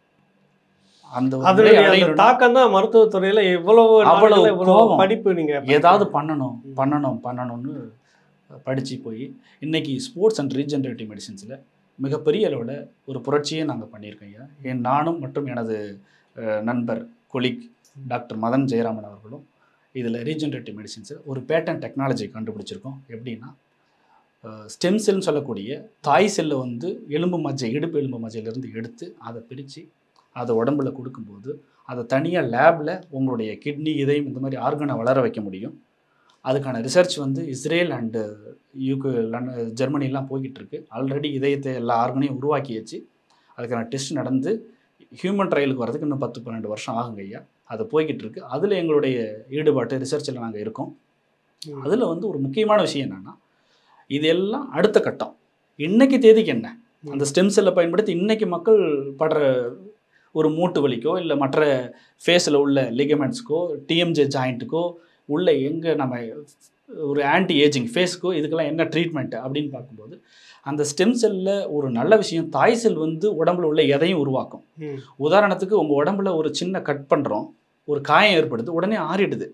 அந்த தாக்கம் தான் மருத்துவத்துறையில் எவ்வளவு அவ்வளவு படிப்பு நீங்கள் ஏதாவது பண்ணணும் பண்ணணும் பண்ணணும்னு படித்து போய் இன்றைக்கி ஸ்போர்ட்ஸ் அண்ட் ரீஜெனரேட்டிவ் மெடிசின்ஸில் மிகப்பெரிய அளவில் ஒரு புரட்சியை நாங்கள் பண்ணியிருக்கோம் ஐயா. என் நானும் மற்றும் எனது நண்பர் கொலிக் டாக்டர் மதன் ஜெயராமன் அவர்களும் இதில் ரீஜெனரேட்டிவ் மெடிசின்ஸில் ஒரு பேட்டன் டெக்னாலஜி கண்டுபிடிச்சிருக்கோம். எப்படின்னா, ஸ்டெம் செல்னு சொல்லக்கூடிய தாய் செல்லை வந்து எலும்பு மஜ்ஜை, இடுப்பு எலும்பு மஜ்ஜையிலேருந்து எடுத்து அதை பிரித்து அதை உடம்புல கொடுக்கும்போது அதை தனியாக லேபில் உங்களுடைய கிட்னி, இதயம் இந்த மாதிரி ஆர்கனை வளர வைக்க முடியும். அதுக்கான ரிசர்ச் வந்து இஸ்ரேல் அண்டு யூகே லண்டன் ஜெர்மனிலாம் போய்கிட்டு இருக்கு. ஆல்ரெடி இதயத்தை எல்லா ஆர்கனையும் உருவாக்கி வச்சு அதுக்கான டெஸ்ட் நடந்து ஹியூமன் ட்ரையலுக்கு வரதுக்கு இன்னும் பத்து பன்னெண்டு வருஷம் ஆகுங்க ஐயா. அது போய்கிட்டு இருக்கு. அதில் எங்களுடைய ஈடுபாட்டு ரிசர்ச்சில் நாங்கள் இருக்கோம். அதில் வந்து ஒரு முக்கியமான விஷயம் என்னென்னா, இதெல்லாம் அடுத்த கட்டம். இன்றைக்கி தேதிக்கு என்ன, அந்த ஸ்டெம் செல்லை பயன்படுத்தி இன்றைக்கி மக்கள் படுற ஒரு மூட்டு வலிக்கோ இல்லை மற்ற ஃபேஸில் உள்ள லிகமெண்ட்ஸ்க்கோ டிஎம்ஜே ஜாயிண்ட்டுக்கோ உள்ள எங்கே நம்ம ஒரு ஆன்டி ஏஜிங் ஃபேஸ்க்கோ இதுக்கெல்லாம் என்ன ட்ரீட்மெண்ட்டு அப்படின்னு பார்க்கும்போது அந்த ஸ்டெம் செல்லில் ஒரு நல்ல விஷயம், தாய் செல் வந்து உடம்புல உள்ள எதையும் உருவாக்கும். உதாரணத்துக்கு உங்கள் உடம்புல ஒரு சின்ன கட் பண்ணுறோம், ஒரு காயம் ஏற்படுது, உடனே ஆறிடுது.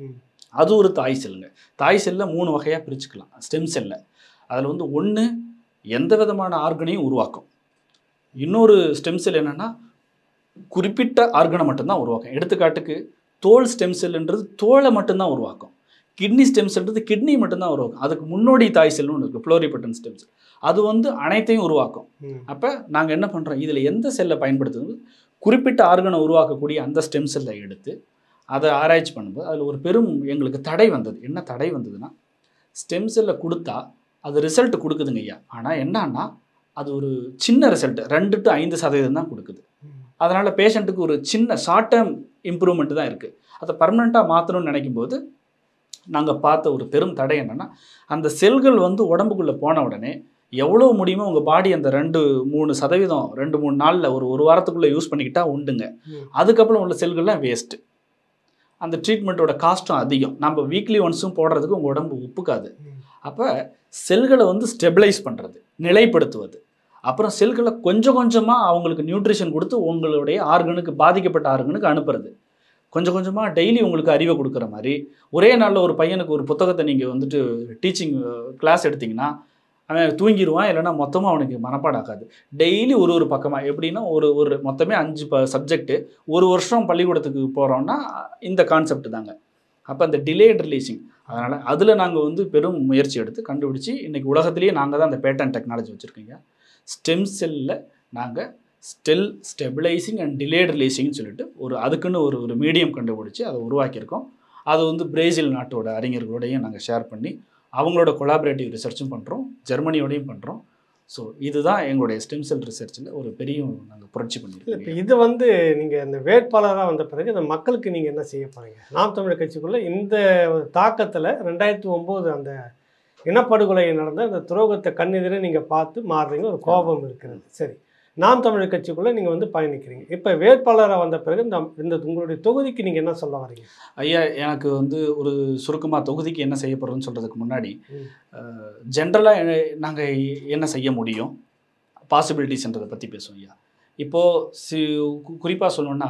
அது ஒரு தாய் செல்லுங்க. தாய் செல்லில் மூணு வகையாக பிரிச்சுக்கலாம் ஸ்டெம் செல்லை. அதில் வந்து ஒன்று எந்த விதமான ஆர்கனையும் உருவாக்கும். இன்னொரு ஸ்டெம் செல் என்னென்னா குறிப்பிட்ட ஆர்கனை மட்டும்தான் உருவாக்கும். எடுத்துக்காட்டுக்கு தோல் ஸ்டெம் செல்லுன்றது தோலை மட்டும்தான் உருவாக்கும். கிட்னி ஸ்டெம் செல்ன்றது கிட்னி மட்டும்தான் உருவாக்கும். அதுக்கு முன்னோடி தாய் செல்னு ஒன்று இருக்குது, ஃப்ளோரிபட்டன் ஸ்டெம் செல். அது வந்து அனைத்தையும் உருவாக்கும். அப்போ நாங்கள் என்ன பண்ணுறோம், இதில் எந்த செல்லை பயன்படுத்துறது, குறிப்பிட்ட ஆர்கனை உருவாக்கக்கூடிய அந்த ஸ்டெம் செல்லை எடுத்து அதை ஆராய்ச்சி பண்ணும்போது அதில் ஒரு பெரும் எங்களுக்கு தடை வந்தது. என்ன தடை வந்ததுன்னா, ஸ்டெம் செல்லை கொடுத்தா அது ரிசல்ட் கொடுக்குதுங்க ஐயா. ஆனால் என்னன்னா அது ஒரு சின்ன ரிசல்ட், ரெண்டு டு ஐந்து சதவீதம் தான் கொடுக்குது. அதனால் பேஷண்ட்டுக்கு ஒரு சின்ன ஷார்ட் டேர்ம் இம்ப்ரூவ்மெண்ட் தான் இருக்குது. அதை பர்மனெண்ட்டாக மாற்றணும்னு நினைக்கும்போது நாங்கள் பார்த்த ஒரு பெரும் தடை என்னென்னா, அந்த செல்கள் வந்து உடம்புக்குள்ளே போன உடனே எவ்வளோ முடியுமோ உங்கள் பாடி அந்த ரெண்டு மூணு சதவீதம் ரெண்டு மூணு நாளில் ஒரு ஒரு வாரத்துக்குள்ளே யூஸ் பண்ணிக்கிட்டா உண்டுங்க. அதுக்கப்புறம் உள்ள செல்கள்லாம் வேஸ்ட்டு. அந்த ட்ரீட்மெண்ட்டோட காஸ்ட்டும் அதிகம். நம்ம வீக்லி ஒன்ஸும் போடுறதுக்கு உங்கள் உடம்பு ஒப்புக்காது. அப்போ செல்களை வந்து ஸ்டெபிளைஸ் பண்ணுறது, நிலைப்படுத்துவது, அப்புறம் செல்களை கொஞ்சம் கொஞ்சமாக அவங்களுக்கு நியூட்ரிஷன் கொடுத்து உங்களுடைய ஆர்கனுக்கு, பாதிக்கப்பட்ட ஆர்கனுக்கு அனுப்புறது, கொஞ்சம் கொஞ்சமாக டெய்லி உங்களுக்கு அறிவை கொடுக்குற மாதிரி. ஒரே நாளில் ஒரு பையனுக்கு ஒரு புத்தகத்தை நீங்கள் வந்துட்டு டீச்சிங் கிளாஸ் எடுத்திங்கன்னா அவன் தூங்கிடுவான், இல்லைனா மொத்தமாக அவனுக்கு மனப்பாடம் ஆகாது. டெய்லி ஒரு ஒரு பக்கமாக, எப்படின்னா ஒரு ஒரு மொத்தமே அஞ்சு ப சப்ஜெக்ட்டு ஒரு வருஷம் பள்ளிக்கூடத்துக்கு போகிறோன்னா இந்த கான்செப்ட் தாங்க. அப்போ அந்த டிலேட் ரிலீசிங், அதனால் அதில் நாங்கள் வந்து பெரும் முயற்சி எடுத்து கண்டுபிடிச்சி இன்றைக்கி உலகத்திலேயே நாங்கள் தான் அந்த பேட்டன் டெக்னாலஜி வச்சுருக்கீங்க. ஸ்டெம் செல்லில் நாங்கள் ஸ்டெல் ஸ்டெபிளைசிங் அண்ட் டிலேட் ரிலீசிங்னு சொல்லிட்டு ஒரு அதுக்குன்னு ஒரு ஒரு மீடியம் கண்டுபிடிச்சி அதை உருவாக்கியிருக்கோம். அது வந்து பிரேசில் நாட்டோட அறிஞர்களோடையும் நாங்கள் ஷேர் பண்ணி அவங்களோட கொலாபரேட்டிவ் ரிசர்ச்சும் பண்ணுறோம், ஜெர்மனியோடையும் பண்ணுறோம். ஸோ இதுதான் எங்களுடைய ஸ்டெம் செல் ரிசர்ச்சில் ஒரு பெரிய நாங்கள் புரட்சி பண்ணியிருக்கோம். இப்போ இது வந்து நீங்கள் இந்த வேட்பாளராக வந்த பிறகு இந்த மக்களுக்கு நீங்கள் என்ன செய்ய போகிறீங்க? நாம் தமிழர் கட்சிக்குள்ளே இந்த தாக்கத்தில் ரெண்டாயிரத்தி ஒம்போது அந்த இனப்படுகொலை நடந்த அந்த துரோகத்தை கண்ணெதிரே நீங்கள் பார்த்து மாறுறீங்க, ஒரு கோபம் இருக்கிறது. சரி, நாம் தமிழர் கட்சிக்குள்ளே நீங்கள் வந்து பயணிக்கிறீங்க. இப்போ வேட்பாளராக வந்த பிறகு இந்த இந்த உங்களுடைய தொகுதிக்கு நீங்கள் என்ன சொல்ல வரீங்க? ஐயா, எனக்கு வந்து ஒரு சுருக்கமாக தொகுதிக்கு என்ன செய்ய போகிறோன்னு சொல்கிறதுக்கு முன்னாடி ஜென்ரலாக நாங்கள் என்ன செய்ய முடியும், பாசிபிலிட்டிஸ்ன்றதை பற்றி பேசுவோம் ஐயா. இப்போது சி குறிப்பாக சொல்லணுன்னா,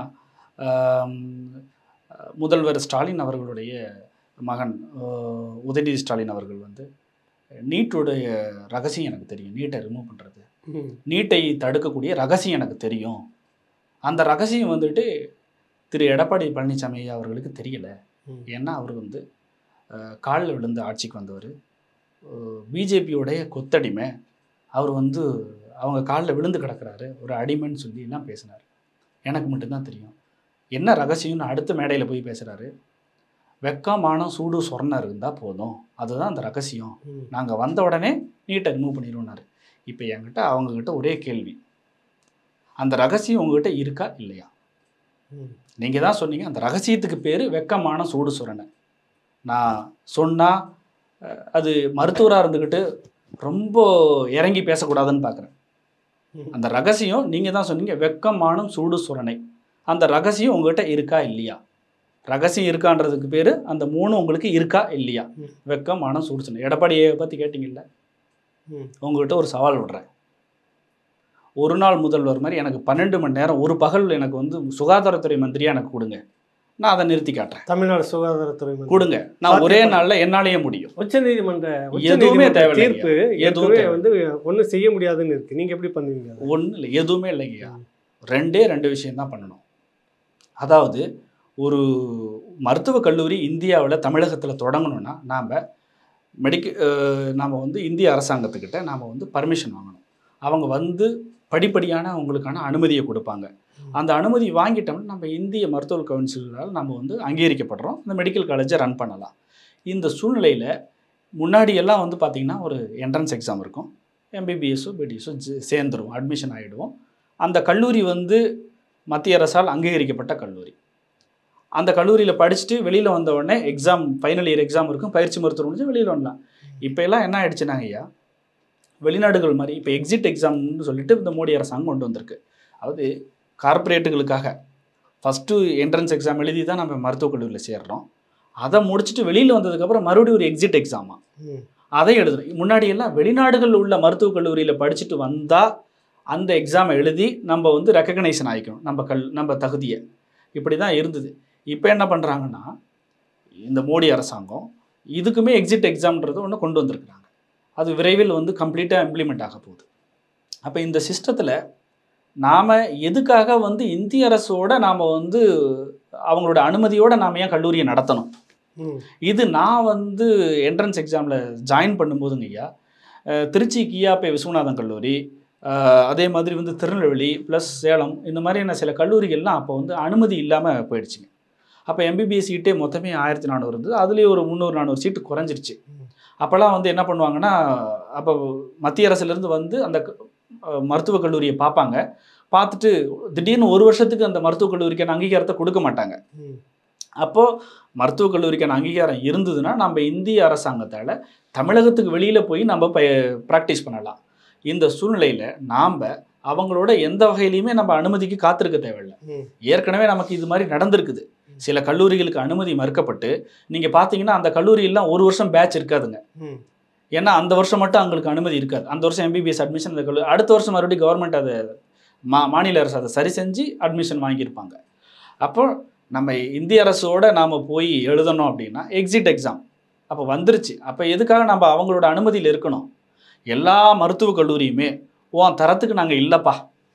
முதல்வர் ஸ்டாலின் அவர்களுடைய மகன் உதயநிதி ஸ்டாலின் அவர்கள் வந்து நீட்டுடைய ரகசியம் எனக்கு தெரியும், நீட்டை ரிமூவ் பண்ணுறது, நீட்டை தடுக்கக்கூடிய ரகசியம் எனக்கு தெரியும் அந்த ரகசியம் வந்துட்டு திரு எடப்பாடி பழனிசாமி ஐயா அவர்களுக்கு தெரியல. ஏன்னா அவர் வந்து காலில் விழுந்து ஆட்சிக்கு வந்தவர், பிஜேபியோடைய கொத்தடிமை, அவர் வந்து அவங்க காலில் விழுந்து கிடக்கிறாரு, ஒரு அடிமைன்னு சொல்லி எல்லாம் பேசினார். எனக்கு மட்டும்தான் தெரியும். என்ன ரகசியம்னு அடுத்த மேடையில் போய் பேசுகிறாரு. வெக்கமானம் சூடு சொரணம் இருந்தால் போதும், அதுதான் அந்த ரகசியம், நாங்கள் வந்த உடனே நீட்டை ரிமூவ் பண்ணிடுவோம்னாரு. இப்போ என்கிட்ட அவங்கக்கிட்ட ஒரே கேள்வி, அந்த ரகசியம் உங்ககிட்ட இருக்கா இல்லையா? நீங்கள் தான் சொன்னீங்க அந்த ரகசியத்துக்கு பேர் வெக்கமான சூடு சுரணை. நான் சொன்னால் அது மருத்துவராக இருந்துக்கிட்டு ரொம்ப இறங்கி பேசக்கூடாதுன்னு பார்க்குறேன். அந்த ரகசியம் நீங்கள் தான் சொன்னீங்க வெக்கமானம் சூடு சுரணை, அந்த ரகசியம் உங்கள்கிட்ட இருக்கா இல்லையா? ரகசியம் இருக்கான்றதுக்கு பேர் அந்த மூணு உங்களுக்கு இருக்கா இல்லையா? வெக்கமானம் சூடு சுரணை. எடப்பாடியை பற்றி கேட்டிங்கல்ல, உங்கள்கிட்ட ஒரு சவால் விடுறேன். ஒரு நாள் முதல்வர் மாதிரி எனக்கு பன்னெண்டு மணி நேரம் ஒரு பகல் எனக்கு வந்து சுகாதாரத்துறை மந்திரியாக எனக்கு கொடுங்க, நான் அதை நிறுத்தி காட்டுறேன். தமிழ்நாடு சுகாதாரத்துறை கொடுங்க, நான் ஒரே நாளில் என்னாலேயே முடியும். உச்ச நீதிமன்ற எதுவுமே தேவை தீர்ப்பு எதுவுமே வந்து ஒன்றும் செய்ய முடியாதுன்னு இருக்கு. நீங்கள் எப்படி பண்ணுவீங்க? ஒன்றும் இல்லை, எதுவுமே இல்லைங்கய்யா. ரெண்டே ரெண்டு விஷயம் தான் பண்ணணும். அதாவது ஒரு மருத்துவக் கல்லூரி இந்தியாவில் தமிழகத்தில் தொடங்கணும்னா நாம் மெடிக்க நாம் வந்து இந்திய அரசாங்கத்துக்கிட்ட நாம் வந்து பர்மிஷன் வாங்கணும். அவங்க வந்து படிப்படியான அவங்களுக்கான அனுமதியை கொடுப்பாங்க. அந்த அனுமதி வாங்கிட்டோம்னா நம்ம இந்திய மருத்துவ கவுன்சிலால் நம்ம வந்து அங்கீகரிக்கப்படுறோம், இந்த மெடிக்கல் காலேஜை ரன் பண்ணலாம். இந்த சூழ்நிலையில் முன்னாடியெல்லாம் வந்து பார்த்திங்கன்னா ஒரு என்ட்ரன்ஸ் எக்ஸாம் இருக்கும், எம்பிபிஎஸோ பிடிஎஸோ சேர்ந்துருவோம், அட்மிஷன் ஆகிடுவோம். அந்த கல்லூரி வந்து மத்திய அரசால் அங்கீகரிக்கப்பட்ட கல்லூரி. அந்த கல்லூரியில் படிச்சுட்டு வெளியில் வந்த உடனே எக்ஸாம், ஃபைனல் இயர் எக்ஸாம் இருக்கும், பயிற்சி மருத்துவம் முடிஞ்சு வெளியில் வரலாம். இப்போ எல்லாம் என்ன ஆயிடுச்சுனாங்க ஐயா, வெளிநாடுகள் மாதிரி இப்போ எக்ஸிட் எக்ஸாம்னு சொல்லிட்டு இந்த மோடி அரசாங்கம் கொண்டு வந்திருக்கு. அதாவது கார்ப்பரேட்டுகளுக்காக ஃபஸ்ட்டு என்ட்ரன்ஸ் எக்ஸாம் எழுதி தான் நம்ம மருத்துவக் கல்லூரியில் சேர்றோம். அதை முடிச்சுட்டு வெளியில் வந்ததுக்கப்புறம் மறுபடியும் ஒரு எக்ஸிட் எக்ஸாமா அதை எழுதுறோம். முன்னாடியெல்லாம் வெளிநாடுகளில் உள்ள மருத்துவக் கல்லூரியில் படிச்சுட்டு வந்தால் அந்த எக்ஸாமை எழுதி நம்ம வந்து ரெக்கக்னைசன் ஆகிக்கணும் நம்ம கல் நம்ம தகுதியை. இப்படி தான் இருந்தது. இப்போ என்ன பண்ணுறாங்கன்னா இந்த மோடி அரசாங்கம் இதுக்குமே எக்ஸிட் எக்ஸாம்ன்றது ஒன்று கொண்டு வந்திருக்கிறாங்க. அது விரைவில் வந்து கம்ப்ளீட்டாக இம்ப்ளிமெண்ட் ஆக போகுது. அப்போ இந்த சிஸ்டத்தில் நாம் எதுக்காக வந்து இந்திய அரசோட நாம் வந்து அவங்களோட அனுமதியோடு நாம் ஏன் கல்லூரியை நடத்தணும்? இது நான் வந்து என்ட்ரன்ஸ் எக்ஸாமில் ஜாயின் பண்ணும்போதுங்க ஐயா, திருச்சி கியாபே விஸ்வநாதன் கல்லூரி, அதே மாதிரி வந்து திருநெல்வேலி ப்ளஸ் சேலம், இந்த மாதிரியான சில கல்லூரிகள்லாம் அப்போ வந்து அனுமதி இல்லாமல் போயிடுச்சுங்க. அப்போ எம்பிபிஎஸ் சீட்டே மொத்தமே ஆயிரத்தி நானூறு இருந்தது, அதுலேயே ஒரு முந்நூறு நானூறு சீட்டு குறைஞ்சிருச்சு. அப்போல்லாம் வந்து என்ன பண்ணுவாங்கன்னா, அப்போ மத்திய அரசுலேருந்து வந்து அந்த மருத்துவக் கல்லூரியை பார்ப்பாங்க, பார்த்துட்டு திடீர்னு ஒரு வருஷத்துக்கு அந்த மருத்துவக் கல்லூரிக்கான அங்கீகாரத்தை கொடுக்க மாட்டாங்க. அப்போது மருத்துவக் கல்லூரிக்கான அங்கீகாரம் இருந்ததுன்னா நம்ம இந்திய அரசாங்கத்தால் தமிழகத்துக்கு வெளியில் போய் நம்ம ப ப்ராக்டிஸ் பண்ணலாம். இந்த சூழ்நிலையில் நாம் அவங்களோட எந்த வகையிலையுமே நம்ம அனுமதிக்கு காத்திருக்க தேவையில்லை. ஏற்கனவே நமக்கு இது மாதிரி நடந்திருக்குது. சில கல்லூரிகளுக்கு அனுமதி மறுக்கப்பட்டு நீங்கள் பார்த்தீங்கன்னா அந்த கல்லூரியெல்லாம் ஒரு வருஷம் பேட்ச் இருக்காதுங்க. ஏன்னா அந்த வருஷம் மட்டும் அவங்களுக்கு அனுமதி இருக்காது. அந்த வருஷம் எம்பிபிஎஸ் அட்மிஷன், அந்த கல்லூரி அடுத்த வருஷம் மறுபடியும் கவர்மெண்ட் அதை மா மாநில அரசு அதை சரி செஞ்சு அட்மிஷன் வாங்கியிருப்பாங்க. அப்போ நம்ம இந்திய அரசோட நாம் போய் எழுதணும் அப்படின்னா எக்ஸிட் எக்ஸாம் அப்போ வந்துருச்சு. அப்போ எதுக்காக நம்ம அவங்களோட அனுமதியில் இருக்கணும்? எல்லா மருத்துவக் கல்லூரியுமே உன் தரத்துக்கு நாங்கள் இல்லைப்பா,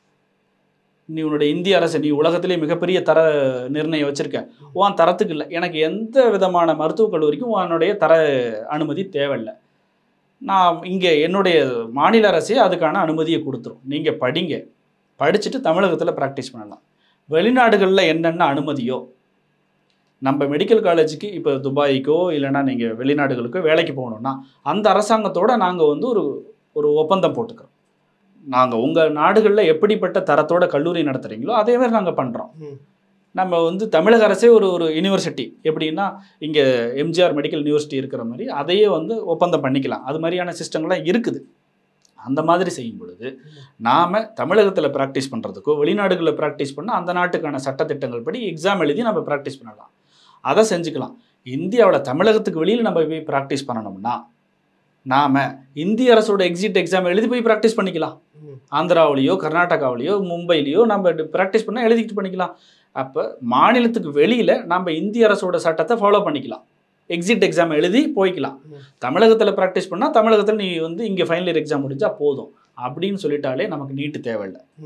நீ உன்னோட இந்திய அரசு நீ உலகத்திலே மிகப்பெரிய தர நிர்ணயம் வச்சுருக்க, உன் தரத்துக்கு இல்லை, எனக்கு எந்த விதமான மருத்துவக் கல்லூரிக்கும் உன்னுடைய தர அனுமதி தேவையில்லை, நான் இங்கே என்னுடைய மாநில அரசே அதுக்கான அனுமதியை கொடுத்துரும், நீங்கள் படிங்க, படிச்சுட்டு தமிழகத்தில் ப்ராக்டிஸ் பண்ணலாம். வெளிநாடுகளில் என்னென்ன அனுமதியோ நம்ம மெடிக்கல் காலேஜுக்கு இப்போ துபாய்க்கோ இல்லைனா நீங்கள் வெளிநாடுகளுக்கோ வேலைக்கு போகணுன்னா அந்த அரசாங்கத்தோடு நாங்கள் வந்து ஒரு ஒரு ஒப்பந்தம் போட்டுக்கிறோம். நாங்கள் உங்கள் நாடுகளில் எப்படிப்பட்ட தரத்தோட கல்லூரி நடத்துகிறீங்களோ அதே மாதிரி நாங்கள் பண்ணுறோம். நம்ம வந்து தமிழக அரசே ஒரு ஒரு யூனிவர்சிட்டி எப்படின்னா இங்கே எம்ஜிஆர் மெடிக்கல் யூனிவர்சிட்டி இருக்கிற மாதிரி அதையே வந்து ஒப்பந்தம் பண்ணிக்கலாம். அது மாதிரியான சிஸ்டங்கள்லாம் இருக்குது. அந்த மாதிரி செய்யும் பொழுது நாம் தமிழகத்தில் ப்ராக்டிஸ் பண்ணுறதுக்கோ வெளிநாடுகளில் ப்ராக்டிஸ் பண்ணால் அந்த நாட்டுக்கான சட்டத்திட்டங்கள் படி எக்ஸாம் எழுதி நம்ம ப்ராக்டிஸ் பண்ணலாம், அதை செஞ்சுக்கலாம். இந்தியாவில் தமிழகத்துக்கு வெளியில் நம்ம போய் ப்ராக்டிஸ் பண்ணணும்னா நாம் இந்திய அரசோட எக்ஸிட் எக்ஸாம் எழுதி போய் ப்ராக்டிஸ் பண்ணிக்கலாம். ஆந்திராவிலையோ கர்நாடகாவிலையோ மும்பையிலையோ நம்ம ப்ராக்டிஸ் பண்ணால் எழுதிக்கிட்டு பண்ணிக்கலாம். அப்போ மாநிலத்துக்கு வெளியில் நம்ம இந்திய அரசோட சட்டத்தை ஃபாலோ பண்ணிக்கலாம், எக்ஸிட் எக்ஸாம் எழுதி போய்க்கலாம். தமிழகத்தில் ப்ராக்டிஸ் பண்ணால் தமிழகத்தில் நீ வந்து இங்கே ஃபைனல் இயர் எக்ஸாம் முடிஞ்சால் போதும் அப்படின்னு சொல்லிட்டாலே நமக்கு நீட்டு தேவையில்லை.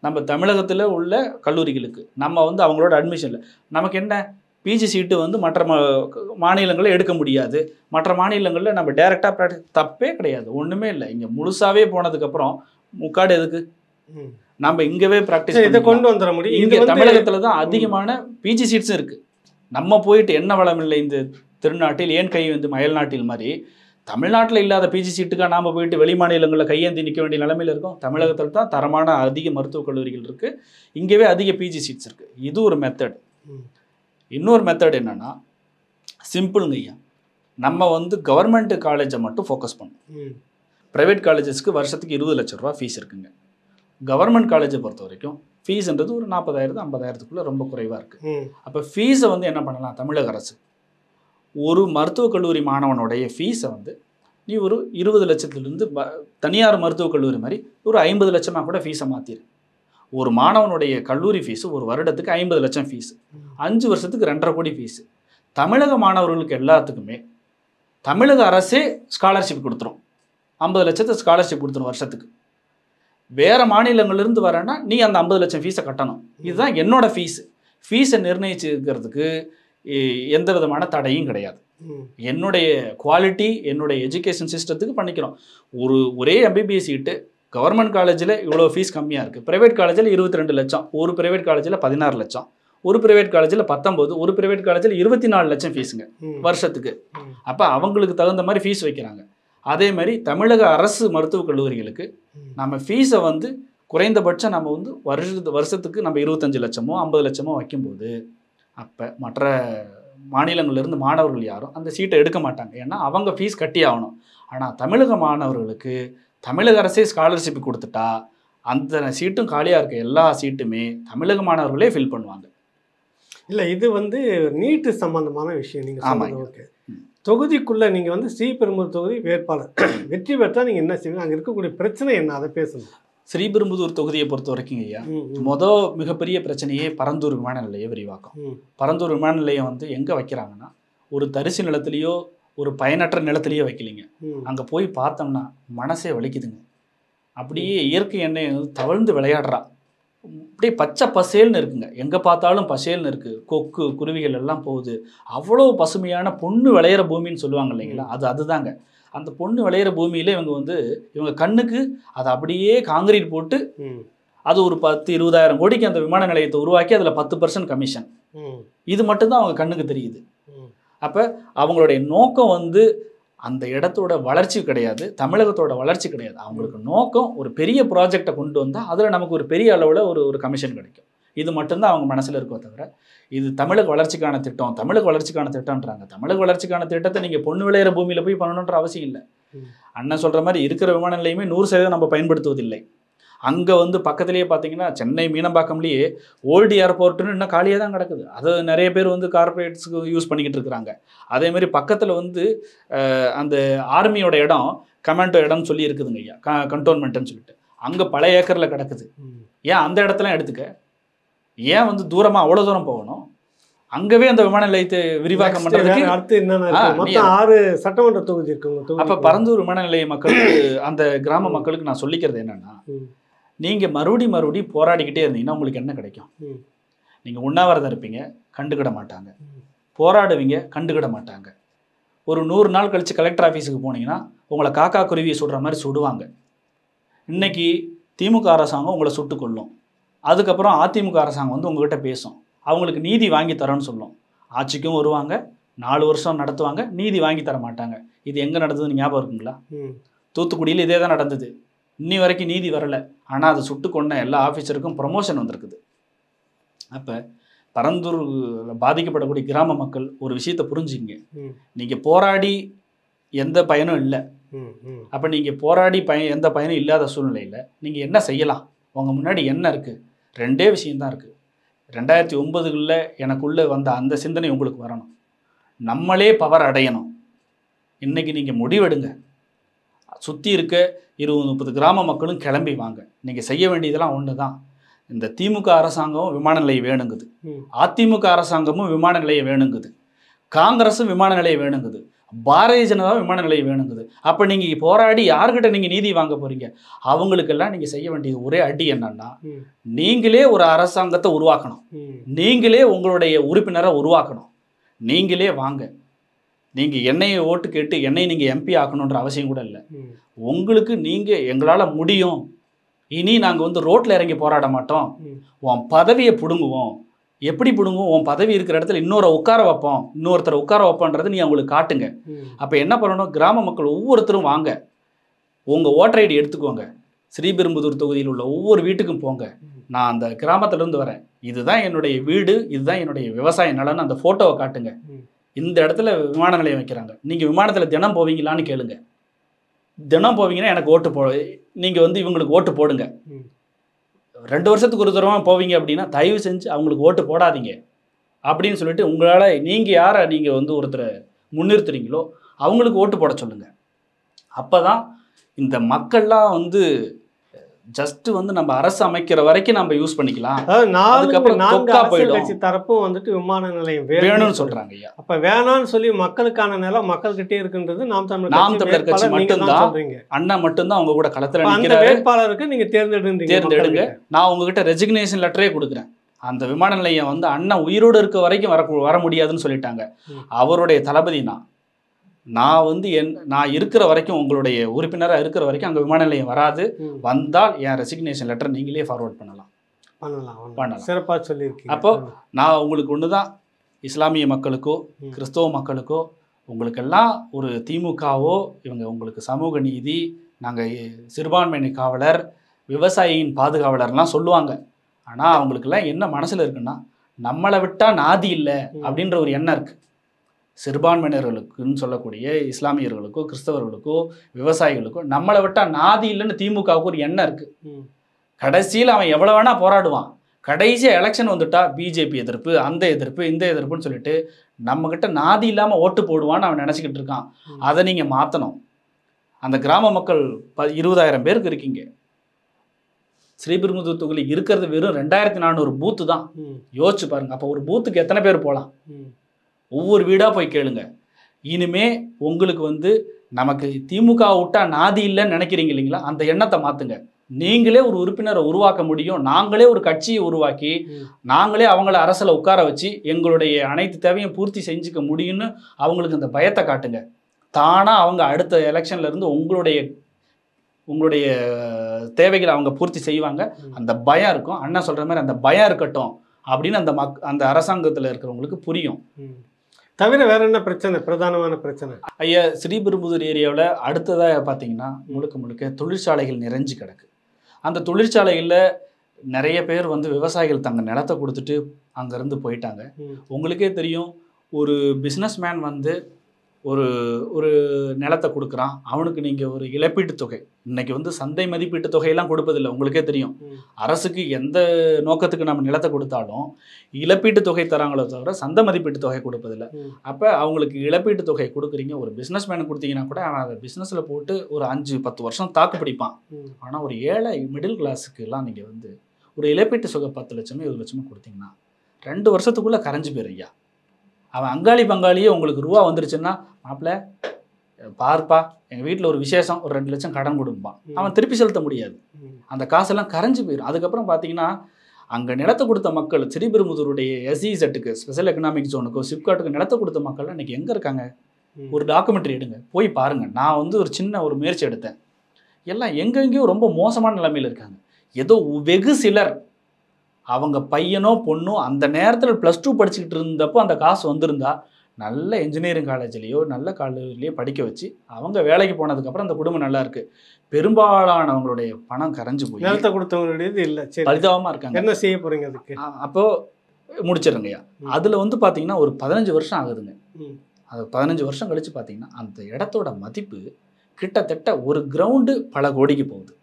நம்ம தமிழகத்தில் உள்ள கல்லூரிகளுக்கு நம்ம வந்து அவங்களோட அட்மிஷனில் நமக்கு என்ன பிஜி சீட்டு வந்து மற்ற மா மாநிலங்களில் எடுக்க முடியாது. மற்ற மாநிலங்களில் நம்ம டைரெக்டாக ப்ராக்டிஸ் தப்பே கிடையாது, ஒன்றுமே இல்லை. இங்கே முழுசாகவே போனதுக்கப்புறம் முக்காடு எதுக்கு? நம்ம இங்கவே ப்ராக்டிஸ் இதை கொண்டு வந்துட முடியும். இங்கே தமிழகத்தில் தான் அதிகமான பிஜி சீட்ஸும் இருக்குது. நம்ம போயிட்டு என்ன வளம் இல்லை இந்த திருநாட்டில் ஏன் கை வந்து மயல் நாட்டில் மாதிரி தமிழ்நாட்டில் இல்லாத பிஜி சீட்டுக்காக நாம் போயிட்டு வெளி மாநிலங்களில் கையேந்தி நிற்க வேண்டிய நிலைமையில் இருக்கும். தமிழகத்தில் தான் தரமான அதிக மருத்துவக் கல்லூரிகள் இருக்குது, இங்கேவே அதிக பிஜி சீட்ஸ் இருக்குது. இது ஒரு மெத்தட். இன்னொரு மெத்தட் என்னென்னா சிம்பிளுங்க ஐயா, நம்ம வந்து கவர்மெண்ட் காலேஜை மட்டும் ஃபோக்கஸ் பண்ணணும். ப்ரைவேட் காலேஜஸ்க்கு வருஷத்துக்கு இருபது லட்ச ரூபா ஃபீஸ் இருக்குங்க. கவர்மெண்ட் காலேஜை பொறுத்த வரைக்கும் ஃபீஸ்ன்றது ஒரு நாற்பதாயிரத்து ஐம்பதாயிரத்துக்குள்ளே ரொம்ப குறைவாக இருக்குது. அப்போ ஃபீஸை வந்து என்ன பண்ணலாம்? தமிழக அரசு ஒரு மருத்துவக் கல்லூரி மாணவனுடைய ஃபீஸை வந்து நீ ஒரு இருபது லட்சத்துலேருந்து ப தனியார் மருத்துவக் கல்லூரி மாதிரி ஒரு ஐம்பது லட்சமாக கூட ஃபீஸை மாற்றிடு. ஒரு மாணவனுடைய கல்லூரி ஃபீஸு ஒரு வருடத்துக்கு ஐம்பது லட்சம் ஃபீஸு, அஞ்சு வருஷத்துக்கு ரெண்டரை கோடி ஃபீஸு. தமிழக மாணவர்களுக்கு எல்லாத்துக்குமே தமிழக அரசே ஸ்காலர்ஷிப் கொடுத்துரும். ஐம்பது லட்சத்தை ஸ்காலர்ஷிப் கொடுத்துரும் வருஷத்துக்கு. வேறு மாநிலங்கள்லேருந்து வரேன்னா நீ அந்த ஐம்பது லட்சம் ஃபீஸை கட்டணும். இதுதான் என்னோட ஃபீஸு. ஃபீஸை நிர்ணயிச்சுக்கிறதுக்கு எந்த விதமான தடையும் கிடையாது. என்னுடைய குவாலிட்டி என்னுடைய எஜுகேஷன் சிஸ்டத்துக்கு பண்ணிக்கிறோம். ஒரு ஒரே எம்பிபிஎஸ் சீட்டு கவர்மெண்ட் காலேஜில் இவ்வளோ ஃபீஸ் கம்மியாக இருக்குது, ப்ரைவேட் காலேஜில் இருபத்தி ரெண்டு லட்சம், ஒரு ப்ரைவேட் காலேஜில் பதினாறு லட்சம், ஒரு ப்ரைவேட் காலேஜில் பத்தொம்போது, ஒரு ப்ரைவேட் காலேஜில் இருபத்தி நாலு லட்சம் ஃபீஸுங்க வருஷத்துக்கு. அப்போ அவங்களுக்கு தகுந்த மாதிரி ஃபீஸ் வைக்கிறாங்க. அதே மாதிரி தமிழக அரசு மருத்துவக் கல்லூரிகளுக்கு நம்ம ஃபீஸை வந்து குறைந்தபட்சம் நம்ம வந்து வருஷத்து வருஷத்துக்கு நம்ம இருபத்தஞ்சி லட்சமோ ஐம்பது லட்சமோ வைக்கும்போது அப்போ மற்ற மாநிலங்கள்லேருந்து மாணவர்கள் யாரும் அந்த சீட்டை எடுக்க மாட்டாங்க. ஏன்னா அவங்க ஃபீஸ் கட்டி ஆகணும். ஆனால் தமிழக மாணவர்களுக்கு தமிழக அரசே ஸ்காலர்ஷிப் கொடுத்துட்டா அந்த சீட்டும் காலியாக இருக்க எல்லா சீட்டுமே தமிழக மாணவர்களே ஃபில் பண்ணுவாங்க. இல்லை, இது வந்து நீட்டு சம்பந்தமான விஷயம். நீங்கள் ஆமாம், ஓகே. தொகுதிக்குள்ளே நீங்கள் வந்து ஸ்ரீபெரும்புதூர் தொகுதி வேட்பாளர் வெற்றி பெற்றால் நீங்கள் என்ன செய்வீங்க? அங்கே இருக்கக்கூடிய பிரச்சனை என்ன, அதை பேசணும். ஸ்ரீபெரும்புதூர் தொகுதியை பொறுத்த வரைக்கும் ஐயா, மொதல் மிகப்பெரிய பிரச்சனையே பரந்தூர் விமான நிலைய விரிவாக்கம். பரந்தூர் விமான நிலையம் வந்து எங்கே வைக்கிறாங்கன்னா ஒரு தரிசு நிலத்திலேயோ ஒரு பயனற்ற நிலத்திலேயே வைக்கலிங்க. அங்கே போய் பார்த்தோம்னா மனசே வலிக்குதுங்க. அப்படியே இயற்கை எண்ணெய் தவழ்ந்து விளையாடுறா, அப்படியே பச்சை பசேல்னு இருக்குங்க. எங்கே பார்த்தாலும் பசேல்னு இருக்குது. கொக்கு குருவிகள் எல்லாம் போகுது. அவ்வளோ பசுமையான பொண்ணு விளையிற பூமின்னு சொல்லுவாங்க இல்லைங்களா, அது அதுதாங்க. அந்த பொண்ணு விளையிற பூமியிலே இவங்க வந்து இவங்க கண்ணுக்கு அதை அப்படியே காங்கிரீட் போட்டு அது ஒரு பத்து இருபதாயிரம் கோடிக்கு அந்த விமான நிலையத்தை உருவாக்கி அதில் பத்து பர்சன்ட் கமிஷன். இது மட்டும்தான் அவங்க கண்ணுக்கு தெரியுது. அப்போ அவங்களுடைய நோக்கம் வந்து அந்த இடத்தோட வளர்ச்சி கிடையாது, தமிழகத்தோட வளர்ச்சி கிடையாது. அவங்களுக்கு நோக்கம் ஒரு பெரிய ப்ராஜெக்டை கொண்டு வந்தால் அதில் நமக்கு ஒரு பெரிய அளவில் ஒரு ஒரு கமிஷன் கிடைக்கும். இது மட்டும்தான் அவங்க மனசில் இருக்கோ தவிர இது தமிழக வளர்ச்சிக்கான திட்டம் தமிழக வளர்ச்சிக்கான திட்டம்ன்றாங்க. தமிழக வளர்ச்சிக்கான திட்டத்தை நீங்கள் பொண்ணு விளையிற பூமியில் போய் பண்ணணுன்ற அவசியம் இல்லை. அண்ணன் சொல்கிற மாதிரி இருக்கிற விமான நிலையமே நூறு சதவீதம் நம்ம பயன்படுத்துவதில்லை. அங்கே வந்து பக்கத்துலேயே பார்த்தீங்கன்னா சென்னை மீனம்பாக்கம்லேயே ஓல்டு ஏர்போர்ட்டுன்னு இன்னும் காலியாக தான் கிடக்குது. அது நிறைய பேர் வந்து கார்பரேட்ஸுக்கு யூஸ் பண்ணிக்கிட்டு இருக்கிறாங்க. அதேமாதிரி பக்கத்தில் வந்து அந்த ஆர்மியோட இடம் கமாண்டோ இடம்னு சொல்லி இருக்குதுங்க ஐயா, க கண்டோன்மெண்ட்டுன்னு சொல்லிட்டு அங்கே பல ஏக்கரில் கிடக்குது. ஏன் அந்த இடத்தெல்லாம் எடுத்துக்க, ஏன் வந்து தூரமாக அவ்வளோ தூரம் போகணும்? அங்கவே அந்த விமான நிலையத்தை விரிவாக்கம் பண்ணுறதுக்கு அடுத்து என்னென்ன ஆறு சட்டமன்ற தொகுதி இருக்குங்க. அப்போ பரந்தூர் விமான நிலைய மக்களுக்கு அந்த கிராம மக்களுக்கு நான் சொல்லிக்கிறது என்னென்னா, நீங்கள் மறுபடி மறுபடி போராடிக்கிட்டே இருந்தீங்கன்னா உங்களுக்கு என்ன கிடைக்கும்? நீங்கள் உண்ணாவிரதம் இருப்பீங்க, கண்டுக்கிட மாட்டாங்க. போராடுவீங்க, கண்டுக்கிட மாட்டாங்க. ஒரு நூறு நாள் கழித்து கலெக்டர் ஆஃபீஸுக்கு போனீங்கன்னா உங்களை காக்கா குருவியை சுடுற மாதிரி சுடுவாங்க. இன்றைக்கி திமுக அரசாங்கம் உங்களை சுட்டு கொள்ளும். அதுக்கப்புறம் அதிமுக அரசாங்கம் வந்து உங்கள்கிட்ட பேசும், அவங்களுக்கு நீதி வாங்கி தரேன்னு சொல்லும். ஆட்சிக்கும் வருவாங்க, நாலு வருஷம் நடத்துவாங்க, நீதி வாங்கி தர மாட்டாங்க. இது எங்கே நடந்ததுன்னு ஞாபகம் இருக்குங்களா? தூத்துக்குடியில் இதே தான் நடந்தது. இன்னி வரைக்கும் நீதி வரலை. ஆனால் அதை சுட்டு கொண்ட எல்லா ஆஃபீஸருக்கும் ப்ரமோஷன் வந்திருக்குது. அப்போ பரந்தூர் பாதிக்கப்படக்கூடிய கிராம மக்கள் ஒரு விஷயத்தை புரிஞ்சுங்க, நீங்கள் போராடி எந்த பயனும் இல்லை. அப்போ நீங்கள் போராடி பய எந்த பயனும் இல்லாத சூழ்நிலையில் நீங்கள் என்ன செய்யலாம்? உங்கள் முன்னாடி என்ன இருக்குது? ரெண்டே விஷயந்தான் இருக்குது. ரெண்டாயிரத்தி ஒன்பதுகளில் எனக்குள்ளே வந்த அந்த சிந்தனை உங்களுக்கு வரணும். நம்மளே பவர் அடையணும். இன்றைக்கி நீங்கள் முடிவெடுங்க. சுற்றி இருக்க இருபது முப்பது கிராம மக்களும் கிளம்பி வாங்க. நீங்கள் செய்ய வேண்டியதெல்லாம் ஒன்று தான். இந்த திமுக அரசாங்கமும் விமான நிலையம் வேணுங்குது, அதிமுக அரசாங்கமும் விமான நிலையம் வேணுங்குது, காங்கிரஸும் விமான நிலையம் வேணுங்குது, பாரதிய ஜனதா விமான நிலையம் வேணுங்குது. அப்போ நீங்கள் போராடி யார்கிட்ட நீங்கள் நீதி வாங்க போகிறீங்க? அவங்களுக்கெல்லாம் நீங்கள் செய்ய வேண்டியது ஒரே அடி என்னன்னா, நீங்களே ஒரு அரசாங்கத்தை உருவாக்கணும், நீங்களே உங்களுடைய உறுப்பினரை உருவாக்கணும், நீங்களே வாங்க. நீங்கள் என்னையை ஓட்டு கேட்டு என்னை நீங்கள் எம்பி ஆக்கணுன்ற அவசியம் கூட இல்லை. உங்களுக்கு நீங்கள் எங்களால் முடியும், இனி நாங்கள் வந்து ரோட்டில் இறங்கி போராட மாட்டோம், உன் பதவியை பிடுங்குவோம். எப்படி பிடுங்குவோம்? உன் பதவி இருக்கிற இடத்துல இன்னொரு உட்கார வைப்போம், இன்னொருத்தரை உட்கார வைப்போன்றது நீ அவங்களுக்கு காட்டுங்க. அப்போ என்ன பண்ணணும்? கிராம மக்கள் ஒவ்வொருத்தரும் வாங்க, உங்கள் ஓட்டர் ஐடி எடுத்துக்கோங்க, ஸ்ரீபெரும்புதூர் தொகுதியில் உள்ள ஒவ்வொரு வீட்டுக்கும் போங்க, நான் அந்த கிராமத்திலேருந்து வரேன், இதுதான் என்னுடைய வீடு, இதுதான் என்னுடைய விவசாய நலன்னு அந்த ஃபோட்டோவை காட்டுங்க. இந்த இடத்துல விமான நிலையம் வைக்கிறாங்க, நீங்கள் விமானத்தில் தினம் போவீங்களான்னு கேளுங்க. தினம் போவீங்கன்னா எனக்கு ஓட்டு போ, நீங்கள் வந்து இவங்களுக்கு ஓட்டு போடுங்க. ரெண்டு வருஷத்துக்கு ஒரு தடவை போவீங்க அப்படின்னா தயவு செஞ்சு அவங்களுக்கு ஓட்டு போடாதீங்க அப்படின்னு சொல்லிட்டு உங்களால் நீங்கள் யாரை நீங்கள் வந்து ஒருத்தரை முன்னிறுத்துறீங்களோ அவங்களுக்கு ஓட்டு போட சொல்லுங்கள். அப்போ தான் இந்த மக்கள்லாம் வந்து ஜஸ்ட் வந்து நம்ம அரசு அமைக்கிற வரைக்கும் நம்ம யூஸ் பண்ணிக்கலாம். கட்சி தரப்பும் வந்துட்டு விமான நிலையம் வேணும்னு சொல்றாங்க. ஐயா அப்ப வேணாம்னு சொல்லி மக்களுக்கான நிலம் மக்கள்கிட்டே இருக்குன்றது நாம் தமிழர் நாம் தமிழர் கட்சி மட்டும்தான், அண்ணா மட்டும்தான் அவங்க கூட களத்துல நிக்கிற வேட்பாளருக்கு நீங்க தேர்ந்தெடுங்க தேர்ந்தெடுங்க நான் உங்ககிட்ட ரெசிக்னேஷன் லெட்டரே கொடுக்குறேன். அந்த விமான நிலையம் வந்து அண்ணன் உயிரோடு இருக்க வரைக்கும் வர வர முடியாதுன்னு சொல்லிட்டாங்க. அவருடைய தளபதி நான் நான் வந்து என் நான் இருக்கிற வரைக்கும், உங்களுடைய உறுப்பினராக இருக்கிற வரைக்கும் அங்கே விமான நிலையம் வராது. வந்தால் என் ரெசிக்னேஷன் லெட்டர் நீங்களே ஃபார்வர்ட் பண்ணலாம் பண்ணலாம் பண்ணலாம் சிறப்பாக சொல்லியிருக்கீங்க. அப்போ நான் உங்களுக்கு ஒன்று தான், இஸ்லாமிய மக்களுக்கோ கிறிஸ்தவ மக்களுக்கோ உங்களுக்கெல்லாம் ஒரு திமுகவோ இவங்க உங்களுக்கு சமூக நீதி, நாங்கள் சிறுபான்மையின காவலர், விவசாயியின் பாதுகாவலர்லாம் சொல்லுவாங்க. ஆனால் அவங்களுக்கெல்லாம் என்ன மனசில் இருக்குன்னா, நம்மளை விட்டால் நாதி இல்லை அப்படின்ற ஒரு எண்ணம் இருக்குது. சிறுபான்மையினர்களுக்குன்னு சொல்லக்கூடிய இஸ்லாமியர்களுக்கோ கிறிஸ்தவர்களுக்கோ விவசாயிகளுக்கோ நம்மளை விட்டால் நாதி இல்லைன்னு திமுகவுக்கு ஒரு எண்ணம் இருக்குது. கடைசியில் அவன் எவ்வளோ வேணால் போராடுவான், கடைசியாக எலெக்ஷன் வந்துட்டா பிஜேபி எதிர்ப்பு, அந்த எதிர்ப்பு, இந்த எதிர்ப்புன்னு சொல்லிட்டு நம்மக்கிட்ட நாதி இல்லாமல் ஓட்டு போடுவான்னு அவன் நினச்சிக்கிட்டு இருக்கான். அதை நீங்கள் மாற்றணும். அந்த கிராம மக்கள் ப இருபதாயிரம் பேருக்கு இருக்கீங்க. ஸ்ரீபெரும்புதூர் தொகுதியில் இருக்கிறது வெறும் ரெண்டாயிரத்தி நானூறு பூத்து தான். யோசிச்சு பாருங்க. அப்போ ஒரு பூத்துக்கு எத்தனை பேர் போகலாம்? ஒவ்வொரு வீடாக போய் கேளுங்க. இனிமே உங்களுக்கு வந்து நமக்கு திமுக விட்டா நாதி இல்லைன்னு நினைக்கிறீங்க இல்லைங்களா, அந்த எண்ணத்தை மாற்றுங்க. நீங்களே ஒரு உறுப்பினரை உருவாக்க முடியும், நாங்களே ஒரு கட்சியை உருவாக்கி நாங்களே அவங்கள அரசில் உட்கார வச்சு எங்களுடைய அனைத்து தேவையும் பூர்த்தி செஞ்சுக்க முடியும்னு அவங்களுக்கு அந்த பயத்தை காட்டுங்க. தானாக அவங்க அடுத்த எலெக்ஷன்ல இருந்து உங்களுடைய உங்களுடைய தேவைகளை அவங்க பூர்த்தி செய்வாங்க. அந்த பயம் இருக்கும். அண்ணா சொல்கிற மாதிரி அந்த பயம் இருக்கட்டும் அப்படின்னு அந்த மக் அந்த அரசாங்கத்தில் இருக்கிறவங்களுக்கு புரியும். தவிர வேற என்ன பிரச்சனை, பிரதானமான பிரச்சனை? ஐயா, ஸ்ரீபெரும்புதூர் ஏரியாவில் அடுத்ததாக பார்த்தீங்கன்னா முழுக்க முழுக்க தொழிற்சாலைகள் நிறைஞ்சு கிடக்கு. அந்த தொழிற்சாலைகளில் நிறைய பேர் வந்து விவசாயிகள் தங்க நிலத்தை கொடுத்துட்டு அங்கேருந்து போயிட்டாங்க. உங்களுக்கே தெரியும், ஒரு பிஸ்னஸ் மேன் வந்து ஒரு ஒரு நிலத்தை கொடுக்குறான், அவனுக்கு நீங்கள் ஒரு இழப்பீட்டு தொகை, இன்னைக்கு வந்து சந்தை மதிப்பீட்டு தொகையெல்லாம் கொடுப்பதில்லை. உங்களுக்கே தெரியும், அரசுக்கு எந்த நோக்கத்துக்கு நம்ம நிலத்தை கொடுத்தாலும் இழப்பீட்டு தொகை தராங்களோ தவிர சந்தை மதிப்பீட்டு தொகை கொடுப்பதில்லை. அப்போ அவங்களுக்கு இழப்பீட்டு தொகை கொடுக்குறீங்க. ஒரு பிஸ்னஸ் மேனுக்கு கொடுத்தீங்கன்னா கூட அவன் அதை பிஸ்னஸில் போட்டு ஒரு அஞ்சு பத்து வருஷம் தாக்கு பிடிப்பான். ஆனால் ஒரு ஏழை மிடில் கிளாஸுக்கெல்லாம் நீங்கள் வந்து ஒரு இழப்பீட்டு தொகை பத்து லட்சமோ இருபது லட்சமோ கொடுத்தீங்கன்னா ரெண்டு வருஷத்துக்குள்ளே கரைஞ்சி போயிடுறியா. அவன் அங்காளி பங்காளியே உங்களுக்கு ரூபா வந்துருச்சுன்னா, மாப்பிள்ள பார்ப்பா எங்கள் வீட்டில் ஒரு விசேஷம், ஒரு ரெண்டு லட்சம் கடன் கொடுப்பான். அவன் திருப்பி செலுத்த முடியாது, அந்த காசெல்லாம் கரைஞ்சி போயிடும். அதுக்கப்புறம் பார்த்தீங்கன்னா அங்கே நிலத்தை கொடுத்த மக்கள், ஸ்ரீபெரும்புதூருடைய எஸ்இசெட்டுக்கு, ஸ்பெஷல் எக்கனாமிக் ஜோனுக்கோ சிப்காட்டுக்கு நிலத்தை கொடுத்த மக்கள் இன்றைக்கி எங்கே இருக்காங்க? ஒரு டாக்குமெண்ட்ரி எடுங்க, போய் பாருங்கள். நான் வந்து ஒரு சின்ன ஒரு முயற்சி எடுத்தேன். எல்லாம் எங்கெங்கேயோ ரொம்ப மோசமான நிலைமையில் இருக்காங்க. ஏதோ வெகு சிலர் அவங்க பையனோ பொண்ணோ அந்த நேரத்தில் ப்ளஸ் டூ படிச்சுக்கிட்டு இருந்தப்போ அந்த காசு வந்திருந்தா நல்ல இன்ஜினியரிங் காலேஜ்லேயோ நல்ல காலேஜ்லேயோ படிக்க வச்சு அவங்க வேலைக்கு போனதுக்கப்புறம் அந்த குடும்பம் நல்லா இருக்குது. பெரும்பாலானவங்களுடைய பணம் கரைஞ்சு போய் நிலத்தை கொடுத்தவங்களுடையது இல்லை, பரிதாபமாக இருக்காங்க. என்ன செய்ய போகிறீங்க அதுக்கு? அப்போது முடிச்சிடுங்கய்யா. அதில் வந்து பார்த்தீங்கன்னா ஒரு பதினஞ்சு வருஷம் ஆகுதுங்க. அது பதினஞ்சு வருஷம் கழித்து பார்த்தீங்கன்னா அந்த இடத்தோட மதிப்பு கிட்டத்தட்ட ஒரு கிரவுண்டு பல கோடிக்கு போகுது.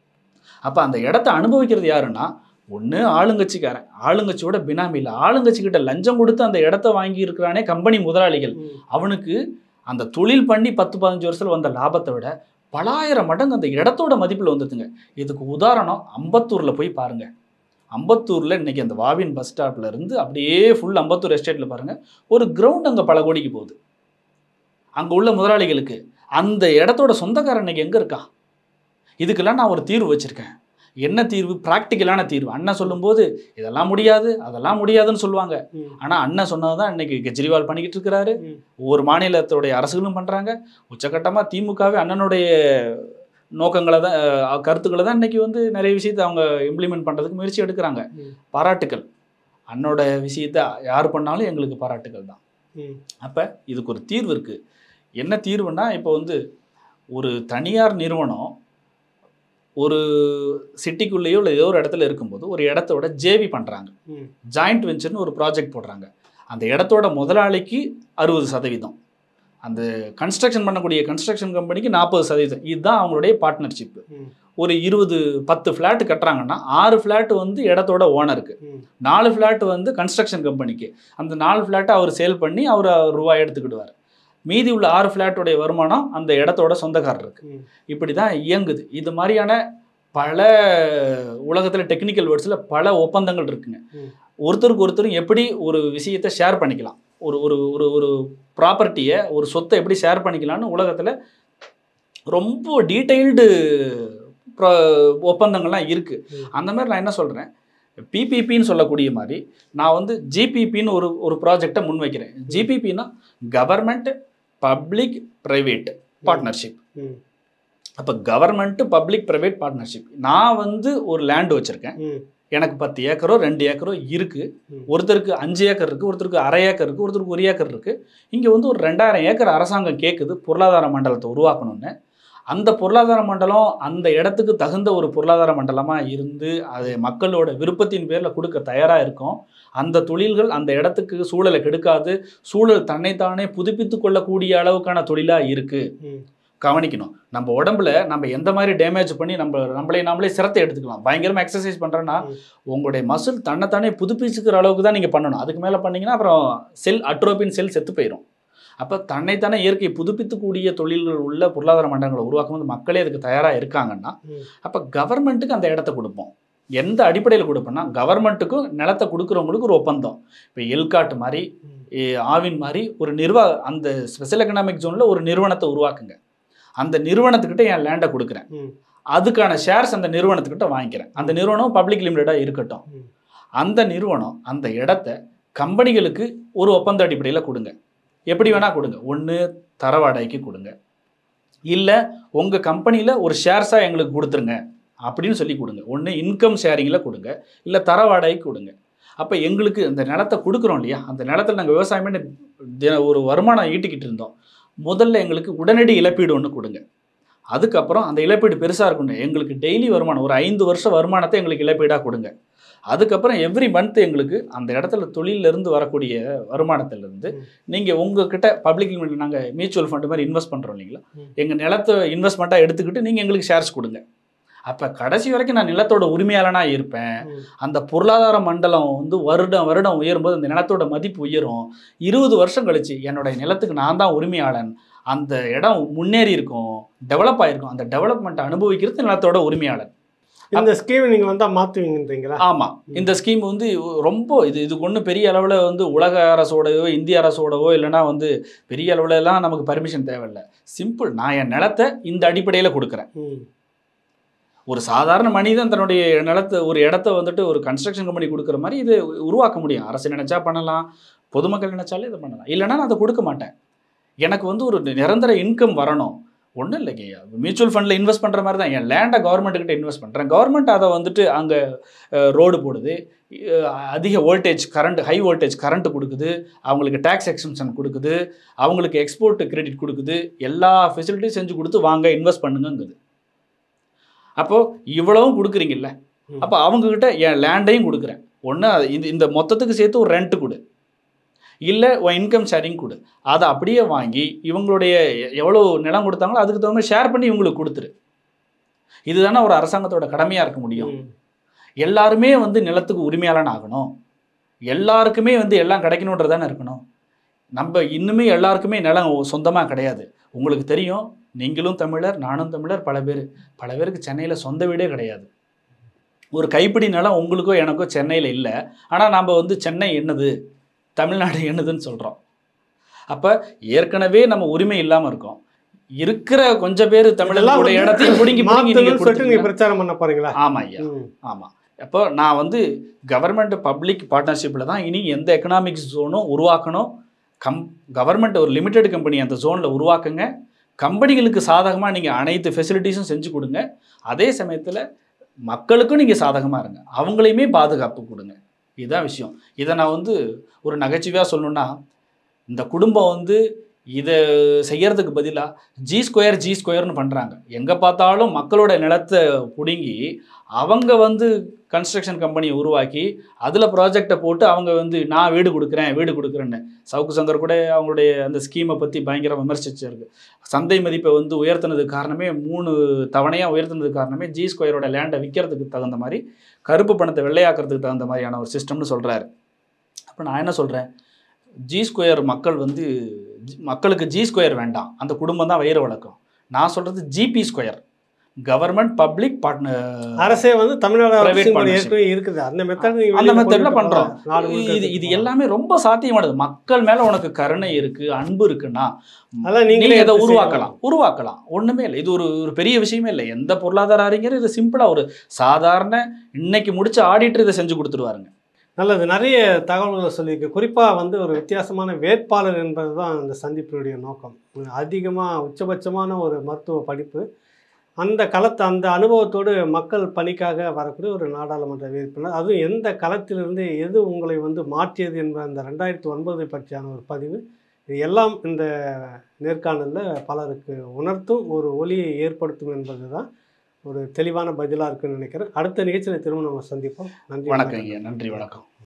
அப்போ அந்த இடத்த அனுபவிக்கிறது யாருன்னா, ஒன்று ஆளுங்கட்சிக்காரன், ஆளுங்கட்சியோட பினாமியில் ஆளுங்கட்சிக்கிட்ட லஞ்சம் கொடுத்து அந்த இடத்த வாங்கி இருக்கிறானே கம்பெனி முதலாளிகள், அவனுக்கு அந்த தொழில் பண்ணி பத்து பதினஞ்சு வருஷத்தில் வந்த லாபத்தை விட பலாயிரம் மடங்கு அந்த இடத்தோட மதிப்பில் வந்துட்டுங்க. இதுக்கு உதாரணம் அம்பத்தூரில் போய் பாருங்கள். அம்பத்தூரில் இன்றைக்கி அந்த வாவின் பஸ் ஸ்டாப்பில் இருந்து அப்படியே ஃபுல் அம்பத்தூர் எஸ்டேட்டில் பாருங்கள், ஒரு கிரவுண்ட் அங்கே பல கோடிக்கு போகுது. அங்கே உள்ள முதலாளிகளுக்கு. அந்த இடத்தோட சொந்தக்காரன் இன்னைக்கு எங்கே இருக்கா? இதுக்கெல்லாம் நான் ஒரு தீர்வு வச்சுருக்கேன். என்ன தீர்வு? ப்ராக்டிக்கலான தீர்வு. அண்ணன் சொல்லும்போது இதெல்லாம் முடியாது அதெல்லாம் முடியாதுன்னு சொல்லுவாங்க. ஆனால் அண்ணன் சொன்னது தான் இன்னைக்கு கெஜ்ரிவால் பண்ணிக்கிட்டு இருக்கிறாரு. ஒவ்வொரு மாநிலத்துடைய அரசுகளும் பண்ணுறாங்க. உச்சக்கட்டமாக திமுகவே அண்ணனுடைய நோக்கங்களை தான் கருத்துக்களை தான் இன்னைக்கு வந்து நிறைய விஷயத்தை அவங்க இம்ப்ளிமெண்ட் பண்ணுறதுக்கு முயற்சி எடுக்கிறாங்க. பாராட்டுக்கள். அண்ணோட விஷயத்தை யார் பண்ணாலும் எங்களுக்கு பாராட்டுக்கள் தான். அப்போ இதுக்கு ஒரு தீர்வு இருக்குது. என்ன தீர்வுன்னா, இப்போ வந்து ஒரு தனியார் நிறுவனம் ஒரு சிட்டிக்குள்ளேயோ இல்லை ஏதோ ஒரு இடத்துல இருக்கும்போது ஒரு இடத்தோட ஜேவி பண்ணுறாங்க, ஜாயிண்ட் வெஞ்சர்னு ஒரு ப்ராஜெக்ட் போடுறாங்க. அந்த இடத்தோட முதலாளிக்கு அறுபது சதவீதம், அந்த கன்ஸ்ட்ரக்ஷன் பண்ணக்கூடிய கன்ஸ்ட்ரக்ஷன் கம்பெனிக்கு நாற்பது சதவீதம். இதுதான் அவங்களுடைய பார்ட்னர்ஷிப்பு. ஒரு இருபது பத்து ஃப்ளாட்டு கட்டுறாங்கன்னா ஆறு ஃப்ளாட்டு வந்து இடத்தோட ஓனருக்கு, நாலு ஃப்ளாட்டு வந்து கன்ஸ்ட்ரக்ஷன் கம்பெனிக்கு. அந்த நாலு ஃப்ளாட்டை அவர் சேல் பண்ணி அவர் ரூபாய் எடுத்துக்கிடுவார். மீதி உள்ள ஆறு ஃப்ளாட்டோடைய வருமானம் அந்த இடத்தோட சொந்தக்காரருக்கு. இப்படி தான் இயங்குது. இது மாதிரியான பல உலகத்தில் டெக்னிக்கல் வேர்ட்ஸில் பல ஒப்பந்தங்கள் இருக்குங்க. ஒருத்தருக்கு ஒருத்தரும் எப்படி ஒரு விஷயத்தை ஷேர் பண்ணிக்கலாம், ஒரு ஒரு ஒரு ஒரு ப்ராப்பர்ட்டியை ஒரு சொத்தை எப்படி ஷேர் பண்ணிக்கலாம்னு உலகத்தில் ரொம்ப டீட்டெயில்டு ஒப்பந்தங்கள்லாம் இருக்குது. அந்த மாதிரி நான் என்ன சொல்கிறேன், பிபிபின்னு சொல்லக்கூடிய மாதிரி நான் வந்து ஜிபிபின்னு ஒரு ஒரு ப்ராஜெக்டை முன்வைக்கிறேன். ஜிபிபின்னா கவர்மெண்ட் பப்ளிக் ப்ரைவேட் பார்ட்னர்ஷிப். அப்போ கவர்மெண்ட்டு பப்ளிக் ப்ரைவேட் பார்ட்னர்ஷிப். நான் வந்து ஒரு லேண்ட் வச்சுருக்கேன், எனக்கு பத்து ஏக்கரோ ரெண்டு ஏக்கரோ இருக்குது. ஒருத்தருக்கு அஞ்சு ஏக்கர் இருக்குது, ஒருத்தருக்கு அரை ஏக்கர் இருக்குது, ஒருத்தருக்கு ஒரு ஏக்கர் இருக்குது. இங்கே வந்து ஒரு ரெண்டாயிரம் ஏக்கர் அரசாங்கம் கேட்குது பொருளாதார மண்டலத்தை உருவாக்கணும்னு. அந்த பொருளாதார மண்டலம் அந்த இடத்துக்கு தகுந்த ஒரு பொருளாதார மண்டலமாக இருந்து அது மக்களோட விருப்பத்தின் பேரில் கொடுக்க தயாராக இருக்கும். அந்த தொழில்கள் அந்த இடத்துக்கு சூழலை கெடுக்காது, சூழல் தன்னைத்தானே புதுப்பித்து கொள்ளக்கூடிய அளவுக்கான தொழிலாக இருக்குது. கவனிக்கணும். நம்ம உடம்புல நம்ம எந்த மாதிரி டேமேஜ் பண்ணி நம்ம நம்மளே நாமளே சிரத்தை எடுத்துக்கலாம். பயங்கரமாக எக்ஸசைஸ் பண்ணுறேன்னா உங்களுடைய மசில் தன்னைத்தானே புதுப்பிச்சுக்கிற அளவுக்கு தான் நீங்கள் பண்ணணும். அதுக்கு மேலே பண்ணிங்கன்னா அப்புறம் செல் அட்ரோபின் செல் செத்து போயிடும். அப்போ தன்னைத்தானே இயற்கை புதுப்பித்துக்கூடிய தொழில்கள் உள்ள பொருளாதார மண்டலங்களை உருவாக்கும் போது மக்களே அதுக்கு தயாராக இருக்காங்கன்னா அப்போ கவர்மெண்ட்டுக்கு அந்த இடத்த கொடுப்போம். எந்த அடிப்படையில் கொடுப்போம்னா கவர்மெண்ட்டுக்கும் நிலத்தை கொடுக்குறவங்களுக்கு ஒரு ஒப்பந்தம். இப்போ எல்காட் மாதிரி ஆவின் மாதிரி ஒரு நிர்வாக அந்த ஸ்பெஷல் எக்கனாமிக் ஜோனில் ஒரு நிறுவனத்தை உருவாக்குங்க. அந்த நிறுவனத்துக்கிட்ட என் லேண்டை கொடுக்குறேன், அதுக்கான ஷேர்ஸ் அந்த நிறுவனத்துக்கிட்ட வாங்கிக்கிறேன். அந்த நிறுவனம் பப்ளிக் லிமிடெடாக இருக்கட்டும். அந்த நிறுவனம் அந்த இடத்த கம்பெனிகளுக்கு ஒரு ஒப்பந்த அடிப்படையில் கொடுங்க. எப்படி வேணால் கொடுங்க. ஒன்று தர வாடகைக்கு கொடுங்க, இல்லை உங்கள் கம்பெனியில் ஒரு ஷேர்ஸாக எங்களுக்கு கொடுத்துருங்க அப்படின்னு சொல்லி கொடுங்க. ஒன்று இன்கம் ஷேரிங்கில் கொடுங்க, இல்லை தர வாடகைக்கு கொடுங்க. அப்போ எங்களுக்கு அந்த நிலத்தை கொடுக்குறோம் இல்லையா, அந்த நிலத்தில் நாங்கள் விவசாயம் பண்ணி தின ஒரு வருமானம் ஈட்டிக்கிட்டு இருந்தோம். முதல்ல எங்களுக்கு உடனடி இழப்பீடு ஒன்று கொடுங்க. அதுக்கப்புறம் அந்த இழப்பீடு பெருசாக இருக்கணும், எங்களுக்கு டெய்லி வருமானம் ஒரு ஐந்து வருஷம் வருமானத்தை எங்களுக்கு இழப்பீடாக கொடுங்க. அதுக்கப்புறம் எவ்ரி மந்த் எங்களுக்கு அந்த இடத்துல தொழிலிருந்து வரக்கூடிய வருமானத்திலேருந்து நீங்கள் உங்ககிட்ட பப்ளிக் லிமிட் நாங்கள் மியூச்சுவல் ஃபண்டு மாதிரி இன்வெஸ்ட் பண்ணுறோம் இல்லைங்களா, எங்கள் நிலத்தை இன்வெஸ்ட்மெண்ட்டாக எடுத்துக்கிட்டு நீங்கள் எங்களுக்கு ஷேர்ஸ் கொடுங்க. அப்போ கடைசி வரைக்கும் நான் நிலத்தோட உரிமையாளனாக இருப்பேன். அந்த பொருளாதார மண்டலம் வந்து வருடம் வருடம் உயரும்போது அந்த நிலத்தோட மதிப்பு உயரும். இருபது வருஷம் கழிச்சு என்னுடைய நிலத்துக்கு நான் தான் உரிமையாளன், அந்த இடம் முன்னேறி இருக்கும், டெவலப் ஆகிருக்கும். அந்த டெவலப்மெண்ட்டை அனுபவிக்கிறது நிலத்தோட உரிமையாளன். இந்த ஸ்கீமை நீங்கள் வந்தால் மாற்றுவீங்கன்றீங்களா? ஆமாம். இந்த ஸ்கீம் வந்து ரொம்ப இது இதுக்கு ஒன்றும் பெரிய அளவில் வந்து உலக அரசோடவோ இந்திய அரசோடவோ இல்லைனா வந்து பெரிய அளவுலலாம் நமக்கு பர்மிஷன் தேவையில்லை. சிம்பிள், நான் என் நிலத்தை இந்த அடிப்படையில் கொடுக்குறேன். ஒரு சாதாரண மனிதன் தன்னுடைய நிலத்தை ஒரு இடத்த வந்துட்டு ஒரு கன்ஸ்ட்ரக்ஷன் கம்பெனி கொடுக்குற மாதிரி இது உருவாக்க முடியும். அரசு நினைச்சா பண்ணலாம், பொதுமக்கள் நினைச்சாலே இதை பண்ணலாம். இல்லைனா நான் அதை கொடுக்க மாட்டேன். எனக்கு வந்து ஒரு நிரந்தர இன்கம் வரணும். ஒன்றும் இல்லைங்க, மியூச்சுவல் ஃபண்டில் இன்வெஸ்ட் பண்ணுற மாதிரி தான். என் லேண்டை கவர்மெண்ட்டுக்கிட்ட இன்வெஸ்ட் பண்ணுறேன், கவர்மெண்ட் அதை வந்துட்டு அங்கே ரோடு போடுது, அதிக voltage current high voltage current கொடுக்குது, அவங்களுக்கு டேக்ஸ் எக்ஸம்ஷன் கொடுக்குது, அவங்களுக்கு எக்ஸ்போர்ட் கிரெடிட் கொடுக்குது, எல்லா ஃபெசிலிட்டியும் செஞ்சு கொடுத்து வாங்க இன்வெஸ்ட் பண்ணுங்கங்குது. அப்போது இவ்வளவும் கொடுக்குறீங்கல்ல, அப்போ அவங்கக்கிட்ட என் லேண்டையும் கொடுக்குறேன். ஒன்று இந்த இந்த மொத்தத்துக்கு சேர்த்து ஒரு ரெண்ட்டு கொடு, இல்லை இன்கம் ஷேரிங் கொடு. அதை அப்படியே வாங்கி இவங்களுடைய எவ்வளோ நிலம் கொடுத்தாங்களோ அதுக்கு தகுந்த மாதிரி ஷேர் பண்ணி இவங்களுக்கு கொடுத்துரு. இதுதானே ஒரு அரசாங்கத்தோட கடமையாக இருக்க முடியும். எல்லாருமே வந்து நிலத்துக்கு உரிமையாளன் ஆகணும், எல்லாருக்குமே வந்து எல்லாம் கிடைக்கணுன்றதானே இருக்கணும். நம்ம இன்னுமே எல்லாருக்குமே நிலம் சொந்தமாக கிடையாது. உங்களுக்கு தெரியும், நீங்களும் தமிழர், நானும் தமிழர், பல பேர் பல பேருக்கு சென்னையில் சொந்த வீடே கிடையாது. ஒரு கைப்பிடி நிலம் உங்களுக்கோ எனக்கோ சென்னையில் இல்லை. ஆனால் நாம் வந்து சென்னை என்னது, தமிழ்நாடு என்னதுன்னு சொல்கிறோம். அப்போ ஏற்கனவே நம்ம உரிமை இல்லாமல் இருக்கோம். இருக்கிற கொஞ்சம் பேர் தமிழர்களுடைய இடத்தையும் பிடுங்கி பிடுங்கி நீங்க கொடுத்துட்டீங்க. பிரச்சாரம் பண்ண போறீங்களா? ஆமா ஐயா, ஆமா. அப்போ நான் வந்து கவர்மெண்ட் பப்ளிக் பார்ட்னர்ஷிப்பில் தான் இனி எந்த எக்கனாமிக் ஜோனும் உருவாக்கணும். கம் கவர்மெண்ட் ஒரு லிமிடெட் கம்பெனி அந்த ஜோனில் உருவாக்குங்க. கம்பெனிகளுக்கு சாதகமாக நீங்கள் அனைத்து ஃபெசிலிட்டிஸும் செஞ்சு கொடுங்க. அதே சமயத்தில் மக்களுக்கும் நீங்கள் சாதகமாக இருங்க, அவங்களையுமே பாதுகாப்பு கொடுங்க. இதுதான் விஷயம். இதை நான் வந்து ஒரு நகைச்சுவையாக சொல்லணுன்னா, இந்த குடும்பம் வந்து இதை செய்யறதுக்கு பதிலாக ஜி ஸ்கொயர் ஜி ஸ்கொயர்னு பண்ணுறாங்க. எங்கே பார்த்தாலும் மக்களோட நிலத்தை பிடுங்கி அவங்க வந்து கன்ஸ்ட்ரக்ஷன் கம்பெனியை உருவாக்கி அதில் ப்ராஜெக்டை போட்டு அவங்க வந்து நான் வீடு கொடுக்குறேன் வீடு கொடுக்குறேன்னு. சவுக்கு சங்கர் கூட அவங்களுடைய அந்த ஸ்கீமை பற்றி பயங்கர விமர்சிச்சிருக்கு. சந்தை மதிப்பை வந்து உயர்த்தினதுக்கு காரணமே, மூணு தவணையாக உயர்த்தினதுக்கு காரணமே ஜி ஸ்கொயரோட லேண்டை விற்கிறதுக்கு தகுந்த மாதிரி, கருப்பு பணத்தை வெள்ளையாக்குறதுக்கு தகுந்த மாதிரியான ஒரு சிஸ்டம்னு சொல்கிறாரு. அப்போ நான் என்ன சொல்கிறேன், ஜி ஸ்கொயர் மக்கள் வந்து மக்களுக்கு ஜி ஸ்கொயர் வேண்டாம், அந்த குடும்பம் தான் வயிறு வளர்க்கும். நான் சொல்கிறது GB square, government public partner. அரசே வந்து தமிழ்நாடு இருக்குது அந்த மெத்தட், அந்த மெத்தட்ல பண்றோம். இது இது எல்லாமே ரொம்ப சாத்தியமானது. மக்கள் மேல உனக்கு கருணை இருக்கு, அன்பு இருக்குன்னா நீங்க இதை உருவாக்கலாம் உருவாக்கலாம் ஒண்ணுமே இல்லை. இது ஒரு ஒரு பெரிய விஷயமே இல்லை. எந்த பொருளாதார அறிஞர் இது சிம்பிளா ஒரு சாதாரண இன்னைக்கு முடிச்ச ஆடிட்டர் இதை செஞ்சு கொடுத்துருவாருங்க. நல்லது. நிறைய தகவல்களை சொல்லியிருக்கு. குறிப்பாக வந்து ஒரு வித்தியாசமான வேட்பாளர் என்பது தான் அந்த சந்திப்பினுடைய நோக்கம். அதிகமாக உச்சபட்சமான ஒரு மருத்துவ படிப்பு, அந்த களத்தை அந்த அனுபவத்தோடு மக்கள் பணிக்காக வரக்கூடிய ஒரு நாடாளுமன்ற வேட்பாளர், அதுவும் எந்த களத்திலிருந்து எது உங்களை வந்து மாற்றியது என்ற அந்த ரெண்டாயிரத்தி ஒன்பது பற்றியான ஒரு பதிவு, இது எல்லாம் இந்த நேர்காணலில் பலருக்கு உணர்த்தும் ஒரு ஒளியை ஏற்படுத்தும் என்பது தான் ஒரு தெளிவான பதிலாக இருக்குன்னு நினைக்கிறேன். அடுத்த நிகழ்ச்சியில் திரும்ப நம்ம சந்திப்போம். நன்றி. வணக்கம் ஐயா. நன்றி. வணக்கம்.